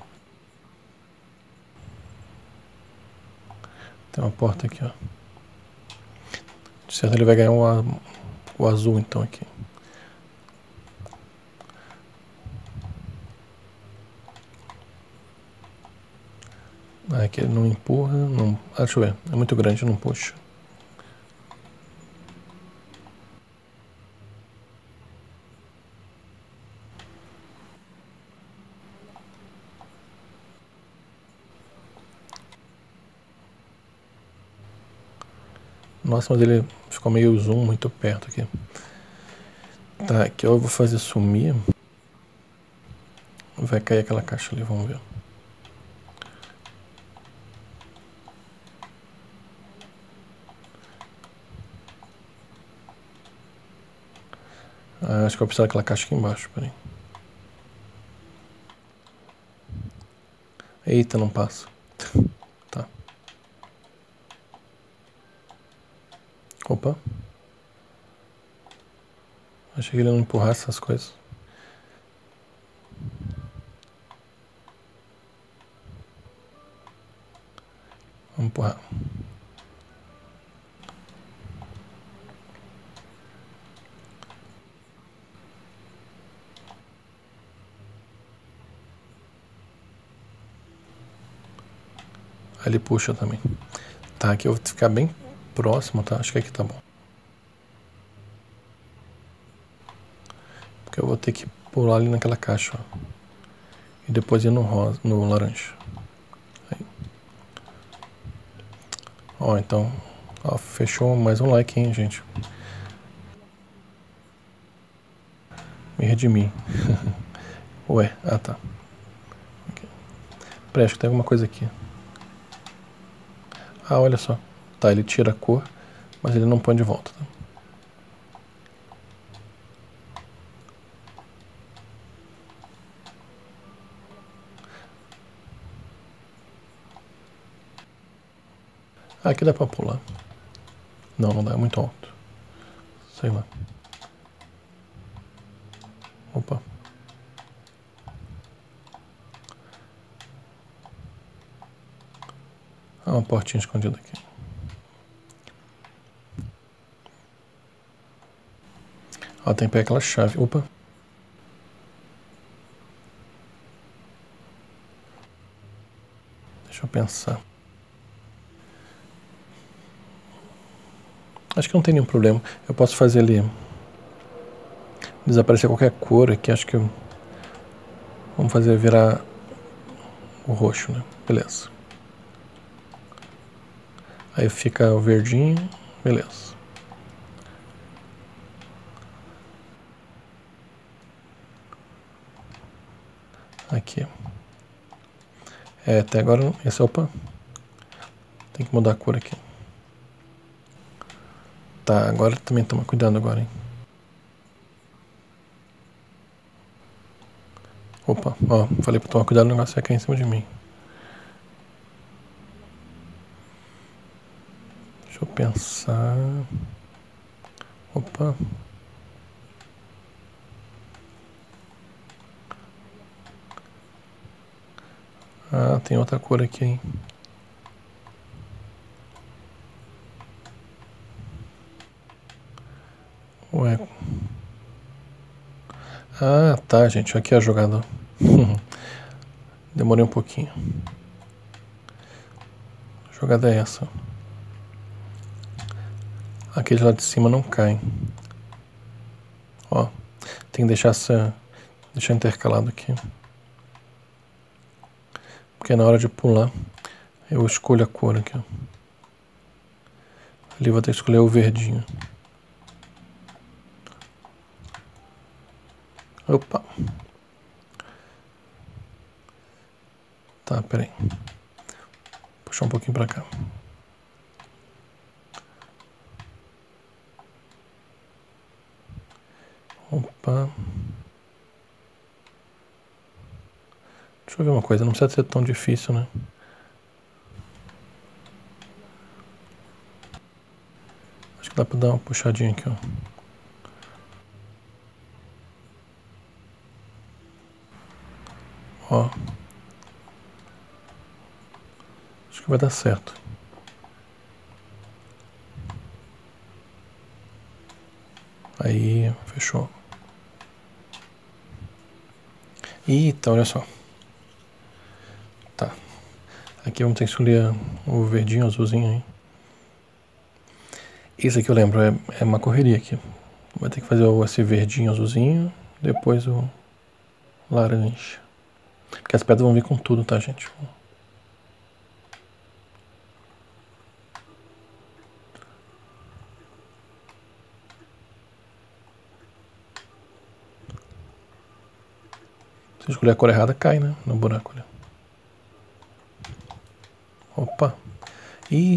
Tem uma porta aqui, ó. De certo ele vai ganhar o, o azul então aqui. Ah, aqui ele não empurra, não... Ah, deixa eu ver. É muito grande, não puxa. Nossa, mas ele ficou meio zoom, muito perto aqui. Tá, aqui eu vou fazer sumir. Vai cair aquela caixa ali, vamos ver. Ah, acho que eu vou precisar daquela caixa aqui embaixo, peraí. Eita, não passa. Tá. Opa. Achei que ele não empurrasse essas coisas. Vamos empurrar. Aí ele puxa também. Tá, aqui eu vou ficar bem próximo, tá? Acho que aqui tá bom. Porque eu vou ter que pular ali naquela caixa, ó. E depois ir no rosa, no laranja. Aí. Ó, então... Ó, fechou mais um like, hein, gente. Me redimi. Ué, ah tá. Okay. Peraí, acho que tem alguma coisa aqui. Ah, olha só. Tá, ele tira a cor, mas ele não põe de volta, tá? Ah, aqui dá pra pular. Não, não dá, é muito alto. Sei lá. Opa. Ah, uma portinha escondida aqui. Ó, tem que pegar aquela chave. Opa. Deixa eu pensar. Acho que não tem nenhum problema. Eu posso fazer ele desaparecer qualquer cor aqui. Acho que eu... Vamos fazer virar o roxo, né? Beleza. Aí fica o verdinho. Beleza. Aqui. É, até agora... Esse, opa. Tem que mudar a cor aqui. Tá, agora também toma cuidado agora, hein. Opa, ó, falei pra tomar cuidado, o negócio vai cair em cima de mim. Deixa eu pensar. Opa. Ah, tem outra cor aqui, hein. Ué. Ah, tá, gente. Aqui é a jogada. Demorei um pouquinho. A jogada é essa. Aquele lá de cima não cai. Ó, tem que deixar essa... Deixar intercalado aqui. Porque na hora de pular, eu escolho a cor aqui, ó. Ali vou ter que escolher o verdinho. Opa. Tá, peraí. Puxar um pouquinho pra cá. Opa. Deixa eu ver uma coisa, não precisa ser tão difícil, né? Acho que dá pra dar uma puxadinha aqui, ó. Ó. Acho que vai dar certo. Aí, fechou. Eita, olha só. Tá. Aqui vamos ter que escolher o verdinho, azulzinho aí. Isso aqui eu lembro, é, é uma correria aqui. Vai ter que fazer esse verdinho, azulzinho, depois o laranja. Porque as pedras vão vir com tudo, tá, gente? Se escolher a cor errada, cai, né? No buraco ali. Opa. Ih.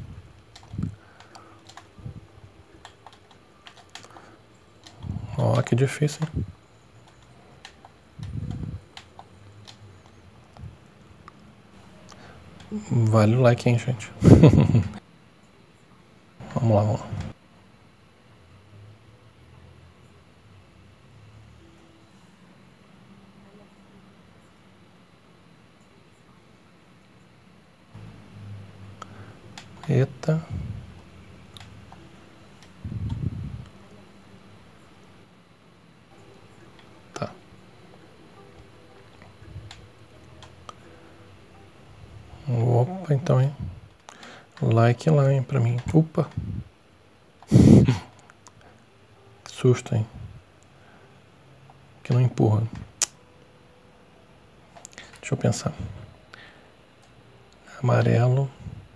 Ó, que difícil, hein? Vale o like, hein, gente? Vamos lá, vamos lá. Eita. Tá. Opa, então, hein? Like lá, hein, pra mim. Opa. Que susto, hein? Que não empurra. Deixa eu pensar. Amarelo.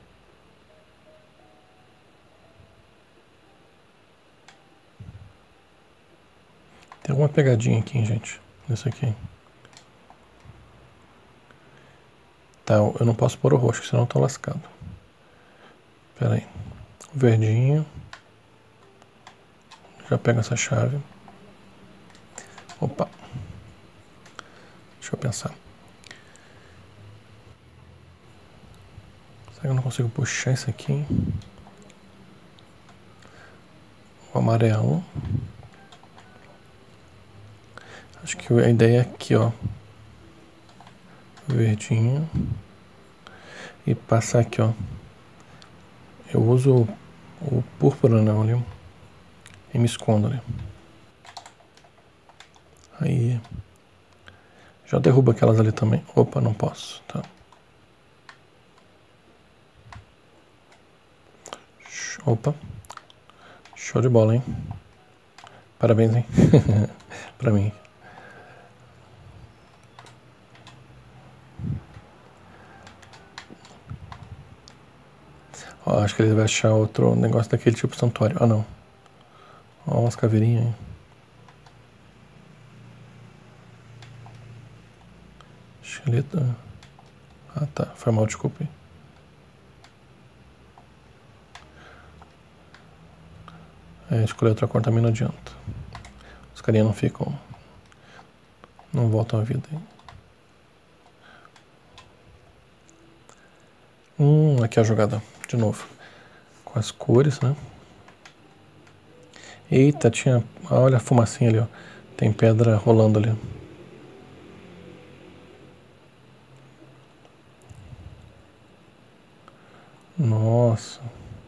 Tem alguma pegadinha aqui, hein, gente? Isso aqui. Tá, eu não posso pôr o roxo, senão eu tô lascado. Pera aí. O verdinho. Já pego essa chave. Opa. Deixa eu pensar. Será que eu não consigo puxar isso aqui? O amarelo. Acho que a ideia é aqui, ó. Verdinho. E passar aqui, ó. Eu uso o púrpura, não, ali. E me escondo ali. Aí... Já derruba aquelas ali também. Opa, não posso, tá. Opa. Show de bola, hein? Parabéns, hein? Pra mim. Ó, acho que ele vai achar outro negócio daquele tipo santuário. Ah, não. Ó, umas caveirinhas aí. Esqueleto. Ah, tá. Foi mal, desculpe. É, escolher outra cor também não adianta. Os carinha não ficam... Não voltam à vida aí. Hum, aqui é a jogada. De novo. Com as cores, né? Eita, tinha... Olha a fumacinha ali, ó. Tem pedra rolando ali. Nossa.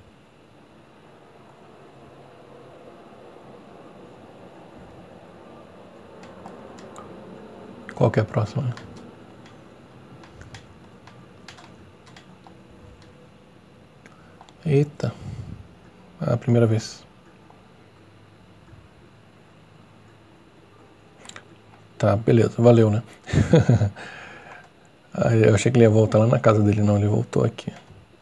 Qual que é a próxima? Eita. É a primeira vez. Tá, beleza. Valeu, né? Aí eu achei que ele ia voltar lá na casa dele. Não, ele voltou aqui.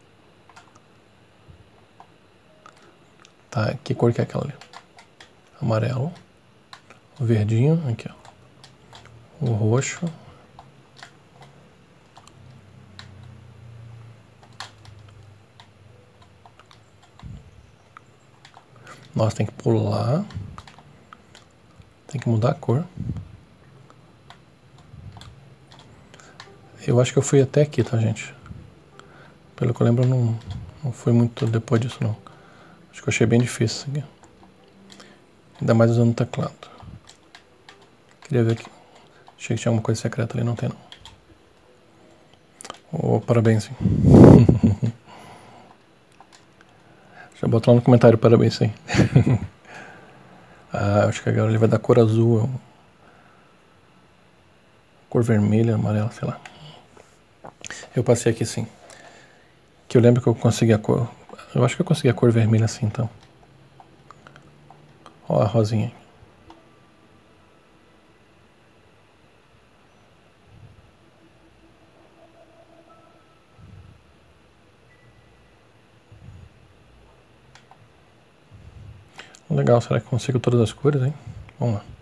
Tá, que cor que é aquela ali? Amarelo. O verdinho. Aqui, ó. O roxo. Nossa, tem que pular. Tem que mudar a cor. Eu acho que eu fui até aqui, tá, gente? Pelo que eu lembro, não, não fui muito depois disso, não. Acho que eu achei bem difícil isso aqui. Ainda mais usando o teclado. Queria ver aqui. Achei que tinha alguma coisa secreta ali, não tem, não. Oh, parabéns, sim. Já bota lá no comentário, parabéns, sim. Ah, acho que agora ele vai dar cor azul. Cor vermelha, amarela, sei lá. Eu passei aqui, sim. Que eu lembro que eu consegui a cor... Eu acho que eu consegui a cor vermelha assim, então. Ó a rosinha. Legal, será que eu consigo todas as cores, hein? Vamos lá.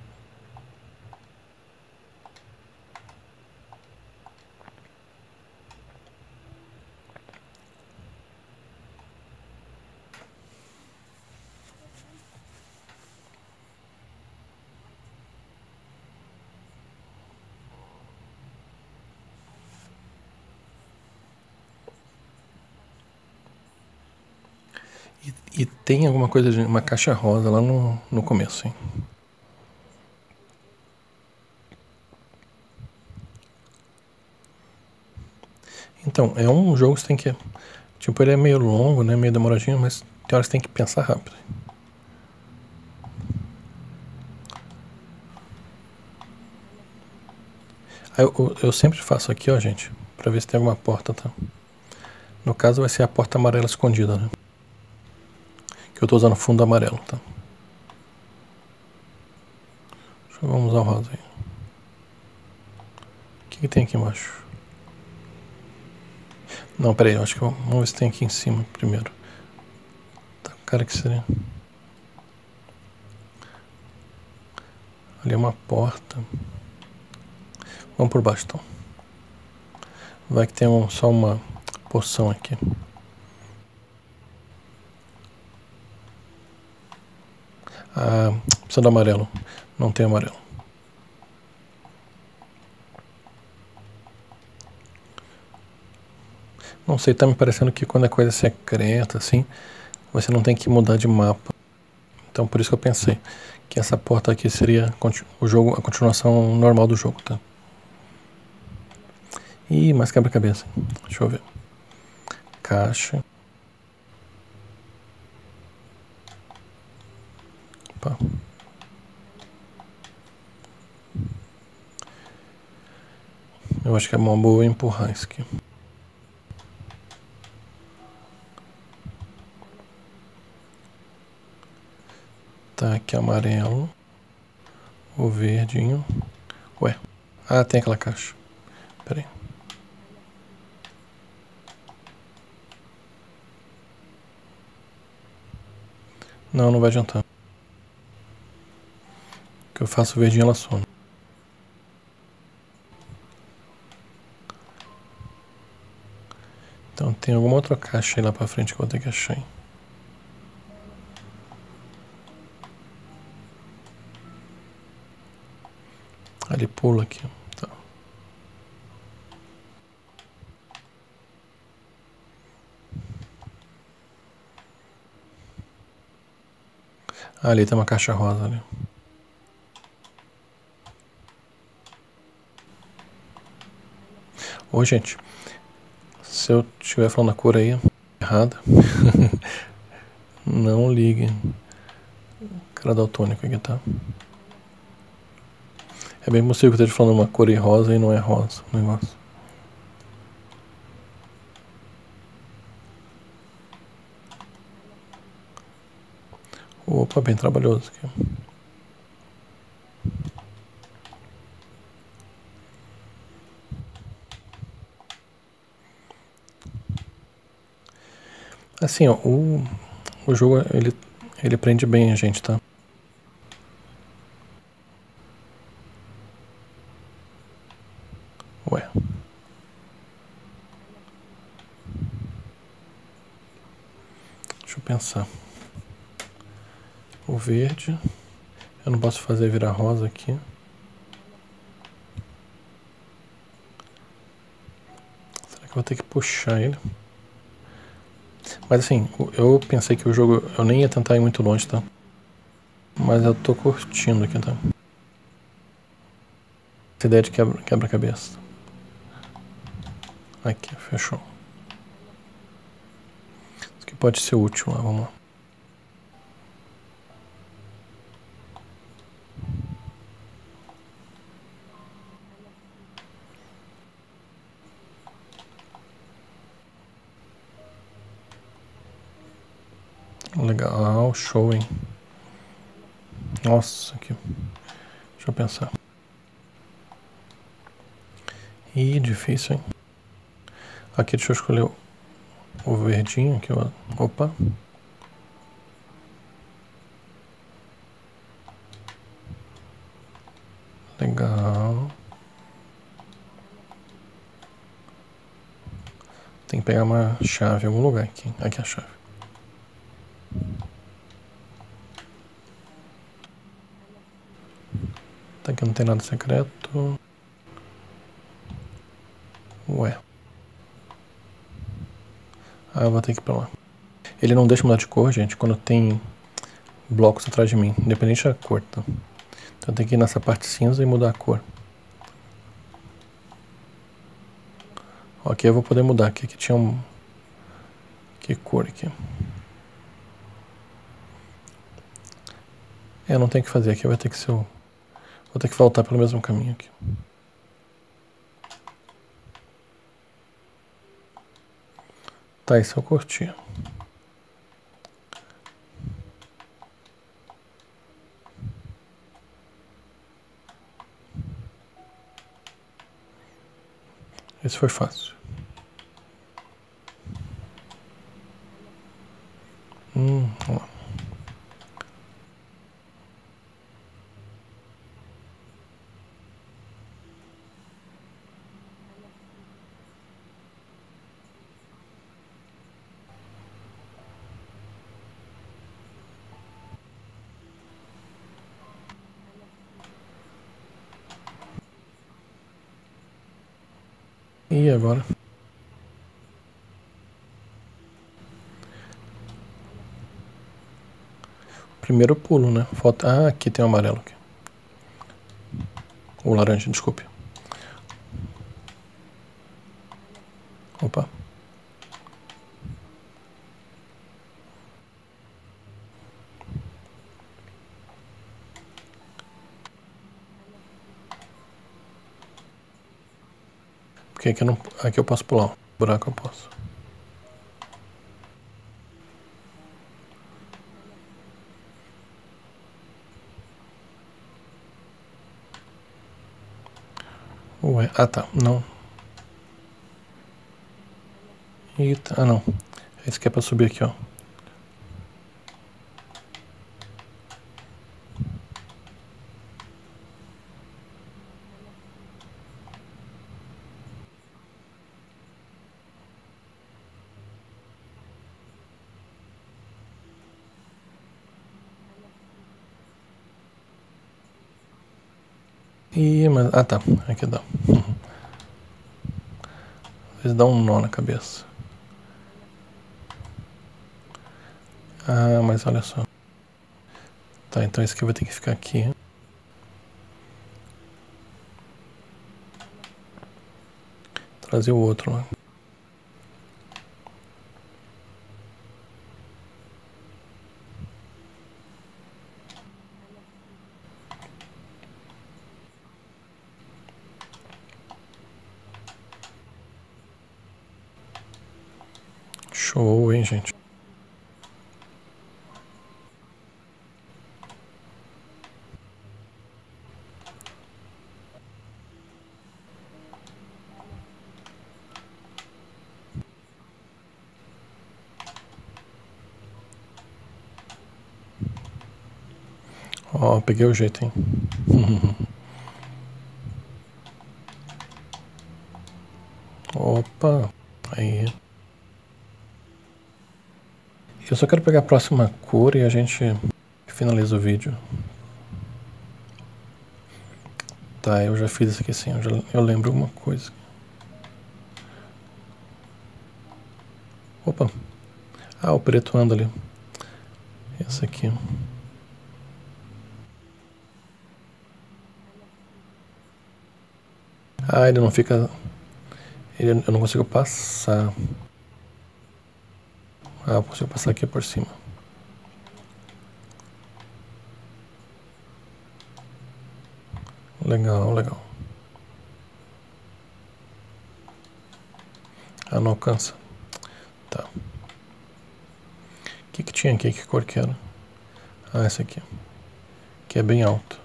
E, e tem alguma coisa de uma caixa rosa lá no, no começo, hein? Então, é um jogo que você tem que... Tipo, ele é meio longo, né? Meio demoradinho, mas tem horas que você tem que pensar rápido. Aí eu, eu, eu sempre faço aqui, ó, gente, pra ver se tem alguma porta, tá? No caso vai ser a porta amarela escondida, né? Que eu tô usando fundo amarelo, tá? Vamos usar o rosa aí. O que, que tem aqui embaixo? Não, peraí, eu acho que eu, vamos ver se tem aqui em cima primeiro. Tá, cara, que seria? Ali é uma porta. Vamos por baixo, então. Vai que tem um, só uma poção aqui. Ah, precisa do amarelo. Não tem amarelo. Não sei, tá me parecendo que quando é coisa secreta, assim, você não tem que mudar de mapa. Então por isso que eu pensei que essa porta aqui seria o jogo, a continuação normal do jogo, tá? Ih, mais quebra-cabeça. Deixa eu ver. Caixa. Opa. Eu acho que é uma boa empurrar isso aqui. Tá, aqui amarelo. O verdinho. Ué. Ah, tem aquela caixa. Pera aí. Não, não vai adiantar. O que eu faço, o verdinho ela some. Então tem alguma outra caixa aí lá pra frente que eu vou ter que achar, hein? Ali pula aqui. Tá. Ah, ali tem uma caixa rosa ali. Ô, gente. Se eu estiver falando a cor aí errada, não ligue. Cara daltônico aqui, tá? É bem possível que eu esteja falando uma cor aí rosa e não é rosa o negócio. Opa, bem trabalhoso aqui. Assim, ó, o, o jogo, ele, ele prende bem a gente, tá? Ué. Deixa eu pensar. O verde. Eu não posso fazer virar rosa aqui. Será que eu vou ter que puxar ele? Mas assim, eu pensei que o jogo, eu nem ia tentar ir muito longe, tá? Mas eu tô curtindo aqui, tá? Essa ideia de quebra- quebra-cabeça. Aqui, fechou. Isso aqui pode ser útil lá, vamos lá. Legal, show, hein? Nossa, aqui. Deixa eu pensar. Ih, difícil, hein? Aqui, deixa eu escolher o, o verdinho aqui, ó. Opa. Legal. Tem que pegar uma chave em algum lugar aqui. Aqui é a chave. Tá aqui, não tem nada secreto. Ué. Ah, eu vou ter que ir pra lá. Ele não deixa mudar de cor, gente, quando tem blocos atrás de mim, independente da cor, tá? Então eu tenho que ir nessa parte cinza e mudar a cor. Ok, eu vou poder mudar aqui. Aqui tinha um... Que cor aqui? É, não tem o que fazer aqui, vai ter que ser o... Vou ter que voltar pelo mesmo caminho aqui. Tá, isso eu curti. Esse foi fácil. Hum, vamos lá. E agora? Primeiro pulo, né? Falta... Ah, aqui tem o amarelo. Aqui. O laranja, desculpe. Opa. Porque aqui eu, não, aqui eu posso pular. Buraco eu posso. Ué, ah tá, não. Eita, ah não. Esse aqui é pra subir aqui, ó. Ih, mas... Ah tá, aqui dá. Às vezes dá um nó na cabeça. Ah, mas olha só. Tá, então esse aqui vai ter que ficar aqui. Trazer o outro lá. Show, hein, gente? Ó, peguei o jeito, hein? Opa, aí. Eu só quero pegar a próxima cor e a gente finaliza o vídeo. Tá, eu já fiz isso aqui sim, eu, já, eu lembro alguma coisa. Opa. Ah, o preto anda ali. Esse aqui. Ah, ele não fica... Ele, eu não consigo passar. Ah, eu consigo passar aqui por cima. Legal, legal. Ah, não alcança. Tá. O que que tinha aqui? Que cor que era? Ah, essa aqui. Que é bem alto.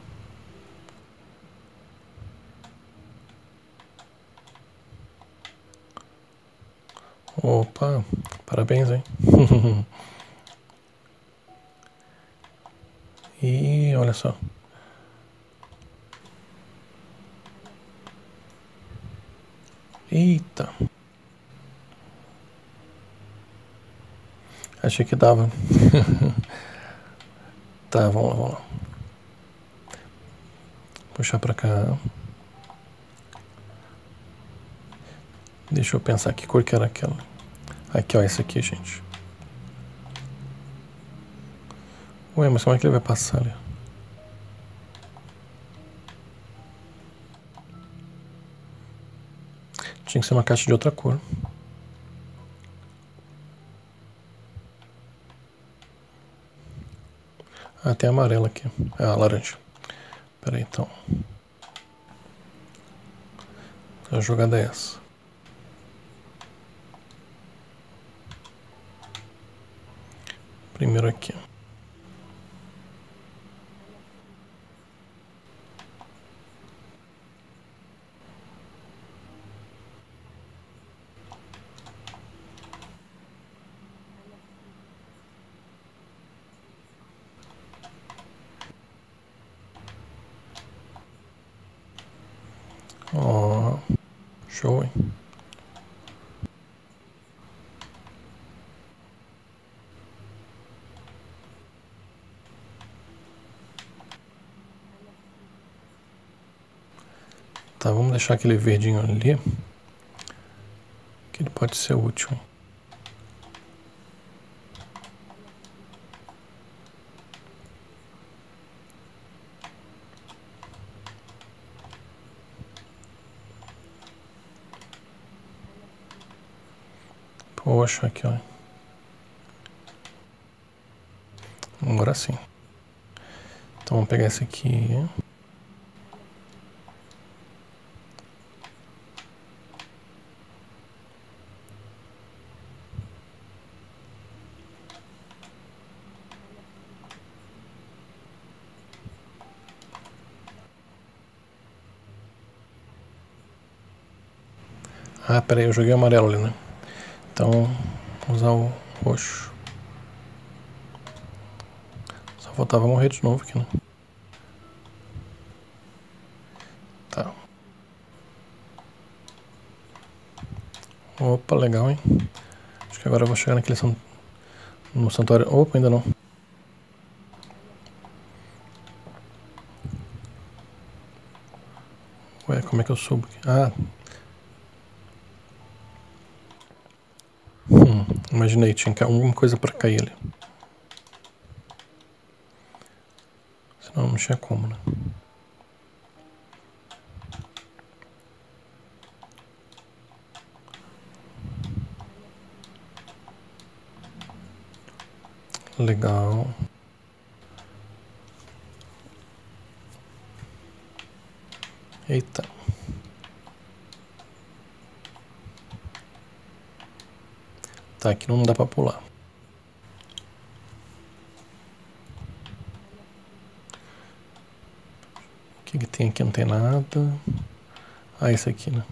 Opa, parabéns, hein? E olha só. Eita. Achei que dava. Tá, vamos lá, vamos lá. Puxar pra cá. Deixa eu pensar que cor que era aquela. Aqui, ó, esse aqui, gente. Ué, mas como é que ele vai passar ali? Tinha que ser uma caixa de outra cor. Ah, tem amarela aqui. Ah, laranja. Pera aí, então. A jogada é essa. Primeiro aqui. Ó, show, hein? Tá, vamos deixar aquele verdinho ali, que ele pode ser útil. Poxa, aqui, ó. Agora sim. Então vamos pegar esse aqui. Ah, pera aí, eu joguei o amarelo ali, né? Então, vou usar o roxo. Só faltava morrer de novo aqui, né? Tá. Opa, legal, hein? Acho que agora eu vou chegar naquele san... no santuário. Opa, ainda não. Ué, como é que eu subo aqui? Ah. Hum, imaginei, tinha alguma coisa pra cair ali. Senão não tinha como, né? Legal. Eita. Tá, aqui não dá pra pular. O que que tem aqui? Não tem nada. Ah, esse aqui, né?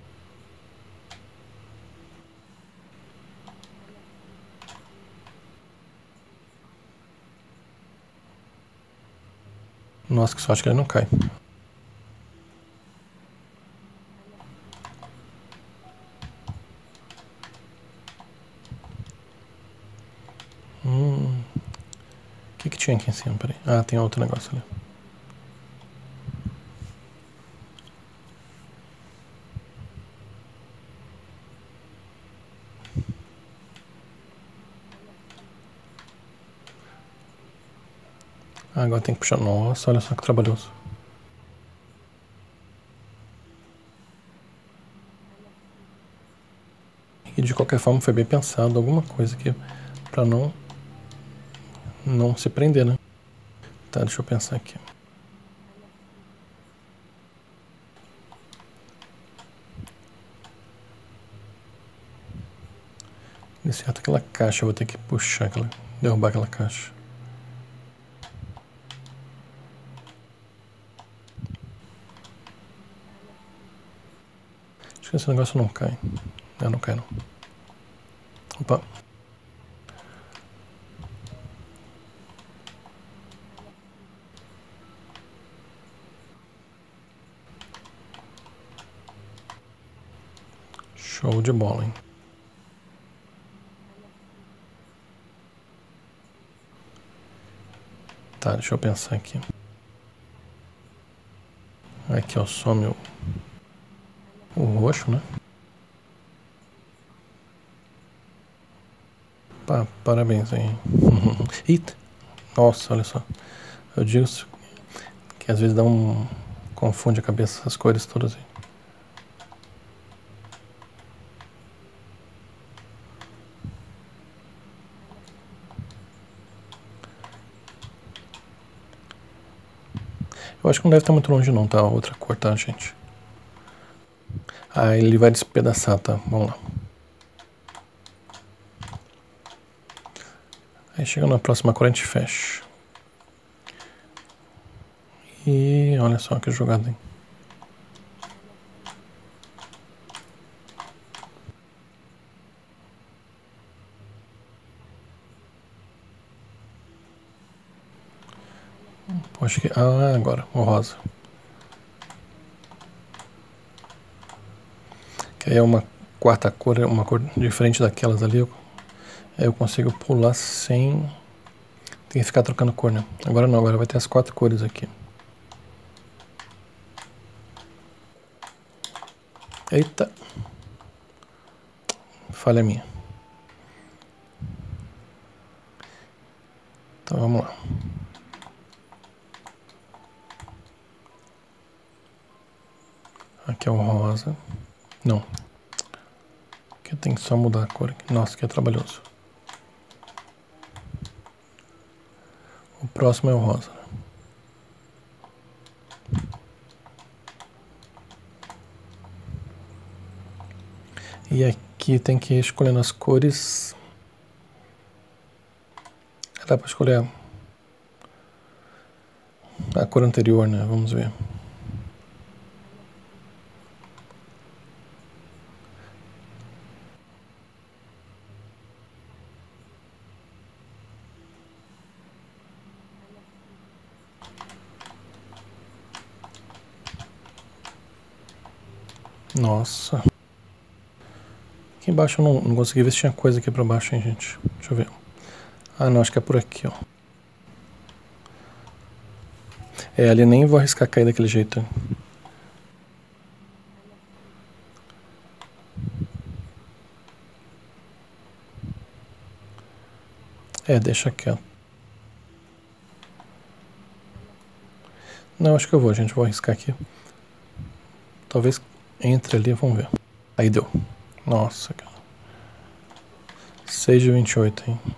Nossa, que sorte que ele não cai. Hum. O que que tinha aqui em cima? Peraí. Ah, tem outro negócio ali. Ah, agora tem que puxar. Nossa, olha só que trabalhoso. E de qualquer forma foi bem pensado. Alguma coisa aqui pra não... Não se prender, né? Tá, deixa eu pensar aqui. De certo, aquela caixa, eu vou ter que puxar aquela... Derrubar aquela caixa. Acho que esse negócio não cai. Não, não cai não. Opa. Show de bola, hein? Tá, deixa eu pensar aqui. Aqui, ó, some o... O roxo, né? Pá, parabéns aí. Eita! Nossa, olha só. Eu digo que às vezes dá um... Confunde a cabeça essas cores todas aí. Eu acho que não deve estar muito longe não, tá? Outra cor, tá, gente? Ah, ele vai despedaçar, tá? Vamos lá. Aí chega na próxima cor a gente fecha. E olha só que jogada, hein? Acho que... Ah, agora, o rosa. Que aí é uma quarta cor, é uma cor diferente daquelas ali. Aí eu consigo pular sem... Tem que ficar trocando cor, né? Agora não, agora vai ter as quatro cores aqui. Eita! Falha minha. Então vamos lá. Aqui é o rosa. Não. Aqui tem que só mudar a cor aqui. Nossa, que é trabalhoso. O próximo é o rosa. E aqui tem que ir escolhendo as cores. Dá pra escolher a cor anterior, né? Vamos ver. Nossa. Aqui embaixo eu não, não consegui ver se tinha coisa aqui pra baixo, hein, gente. Deixa eu ver. Ah, não, acho que é por aqui, ó. É, ali nem vou arriscar cair daquele jeito. É, deixa quieto. Não, acho que eu vou, gente. Vou arriscar aqui. Talvez entre ali, vamos ver. Aí deu. Nossa, cara. seis de vinte e oito, hein.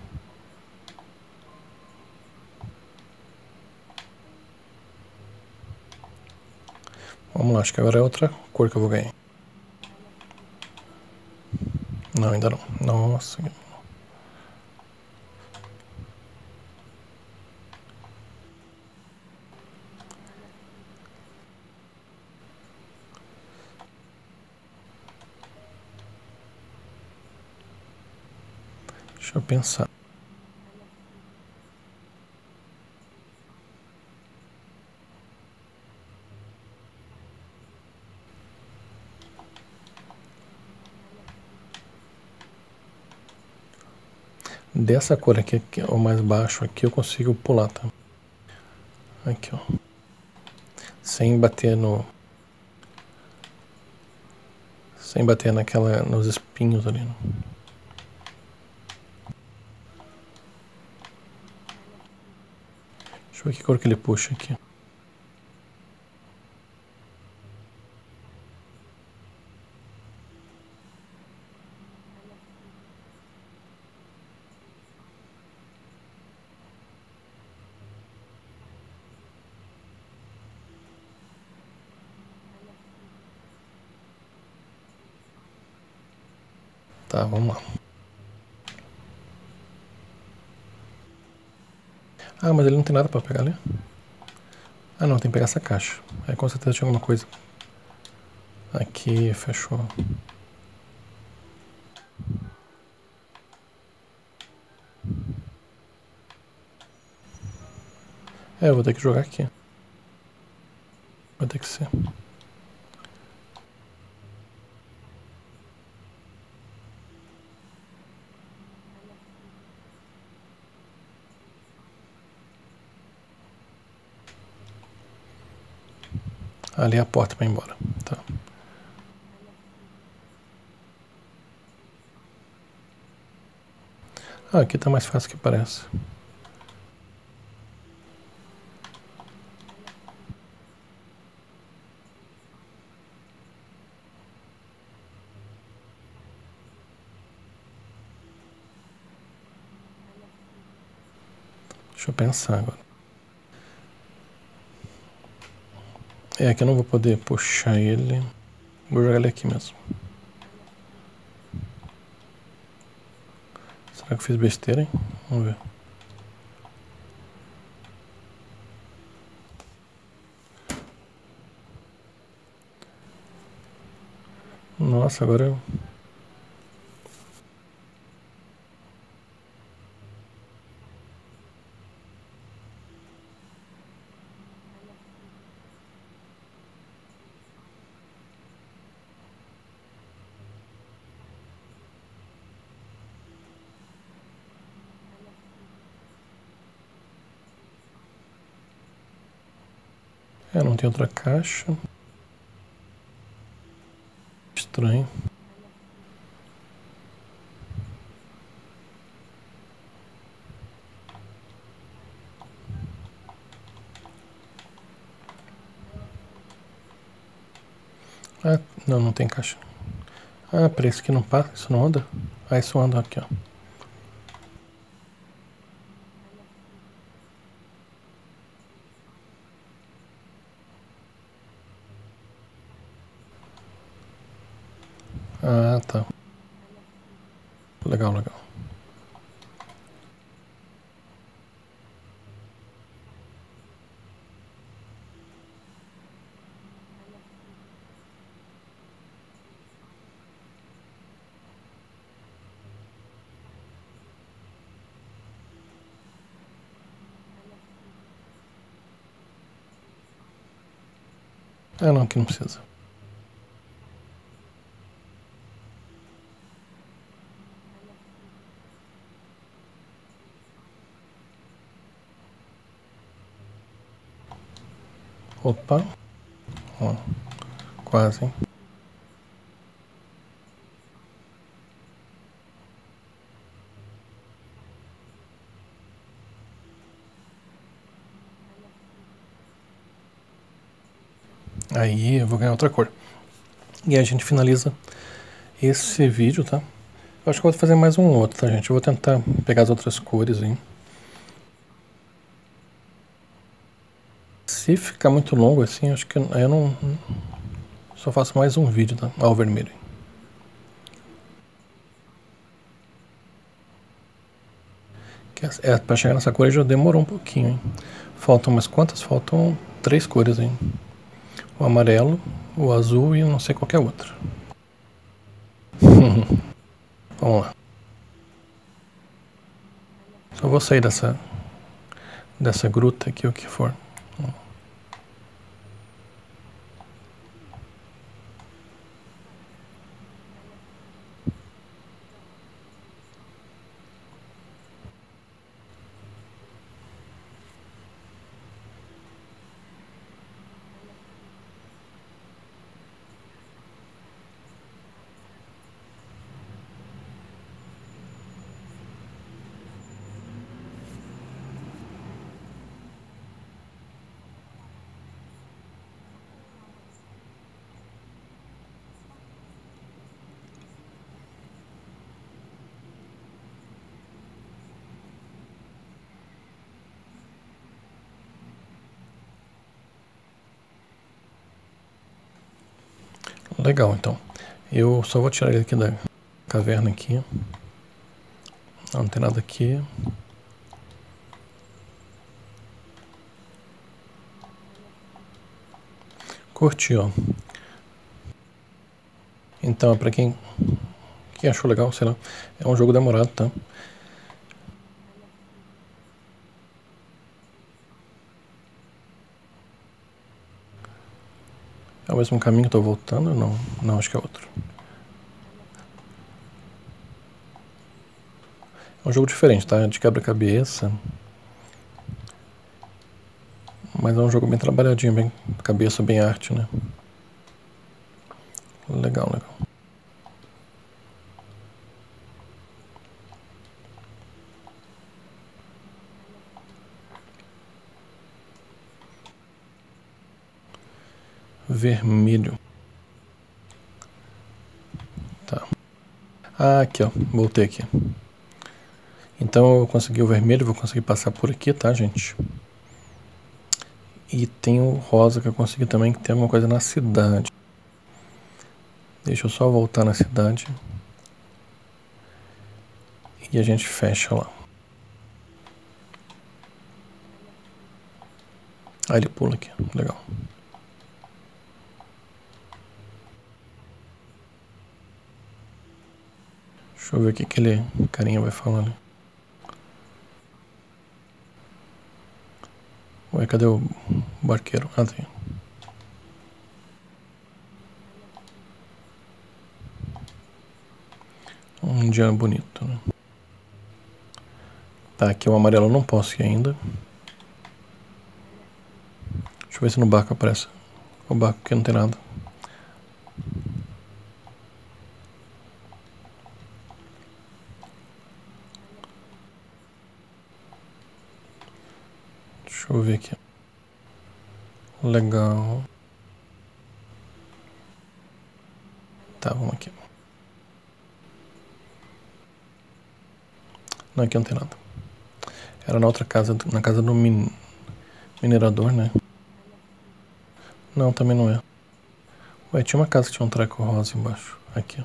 Vamos lá, acho que agora é outra cor que eu vou ganhar. Não, ainda não. Nossa. Deixa eu pensar. Dessa cor aqui, que é o mais baixo aqui, eu consigo pular, tá? Aqui, ó. Sem bater no... Sem bater naquela... nos espinhos ali, né? Deixa eu ver que cor que ele puxa aqui. Tá, vamos lá. Ah, mas ele não tem nada pra pegar ali? Ah, não, tem que pegar essa caixa. Aí com certeza tinha alguma coisa. Aqui, fechou. É, eu vou ter que jogar aqui. Vai ter que ser. Ali é a porta pra ir embora. Tá. Ah, aqui tá mais fácil que parece. Deixa eu pensar agora. É, aqui eu não vou poder puxar ele. Vou jogar ele aqui mesmo. Será que eu fiz besteira, hein? Vamos ver. Nossa, agora eu... É, não tem outra caixa. Estranho. Ah, não, não tem caixa. Ah, peraí, isso aqui não passa, isso não anda? Ah, isso anda aqui, ó. Ah, tá. Legal, legal. Ah não, aqui não precisa. Opa. Ó, quase, hein? Aí eu vou ganhar outra cor. E aí a gente finaliza esse vídeo, tá? Eu acho que eu vou fazer mais um outro, tá, gente? Eu vou tentar pegar as outras cores aí. Se ficar muito longo assim, acho que aí eu não... Só faço mais um vídeo, tá? Ó, o vermelho. É, pra chegar nessa cor já demorou um pouquinho, hein? Faltam umas quantas? Faltam três cores aí. O amarelo, o azul e não sei qualquer outra. Vamos lá. Só vou sair dessa, dessa gruta aqui, o que for. Legal, então. Eu só vou tirar ele aqui da caverna aqui. Não, não tem nada aqui. Curti, ó. Então, pra quem, quem achou legal, sei lá, é um jogo demorado, tá? É o mesmo caminho que eu tô voltando? Não, não, acho que é outro. É um jogo diferente, tá? De quebra-cabeça. Mas é um jogo bem trabalhadinho, bem cabeça, bem arte, né? Legal, legal. Vermelho. Tá. Ah, aqui, ó. Voltei aqui. Então eu consegui o vermelho, vou conseguir passar por aqui, tá, gente? E tem o rosa que eu consegui também, que tem alguma coisa na cidade. Deixa eu só voltar na cidade. E a gente fecha lá. Ah, ele pula aqui. Legal. Deixa eu ver o que aquele carinha vai falar, né? Ué, cadê o barqueiro? Ah, tem. Um dia bonito, né? Tá, aqui o amarelo eu não posso ir ainda. Deixa eu ver se no barco aparece. O barco aqui não tem nada. Deixa eu ver aqui. Legal. Tá, vamos aqui. Não, aqui não tem nada. Era na outra casa, na casa do min... minerador, né? Não, também não é. Ué, tinha uma casa que tinha um treco rosa embaixo. Aqui.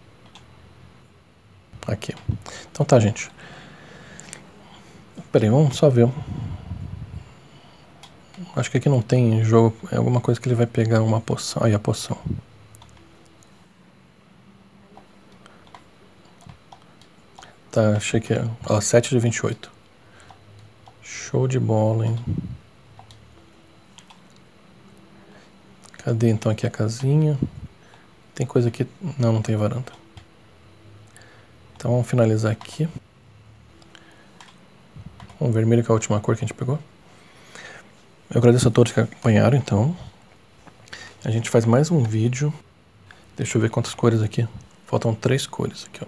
Aqui. Então tá, gente. Pera aí, vamos só ver. Acho que aqui não tem jogo. É alguma coisa que ele vai pegar uma poção. Aí a poção. Tá, achei que é. Ó, sete de vinte e oito. Show de bola, hein? Cadê então aqui a casinha? Tem coisa aqui... Não, não tem varanda. Então vamos finalizar aqui. O vermelho que é a última cor que a gente pegou. Eu agradeço a todos que acompanharam, então. A gente faz mais um vídeo. Deixa eu ver quantas cores aqui. Faltam três cores aqui, ó.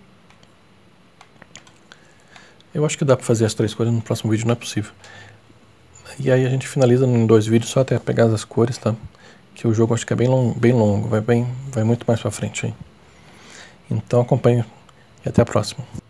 Eu acho que dá pra fazer as três cores no próximo vídeo, não é possível. E aí a gente finaliza em dois vídeos só até pegar as cores, tá? Que o jogo acho que é bem longo, bem longo, vai, bem, vai muito mais pra frente aí. Então acompanhe e até a próxima.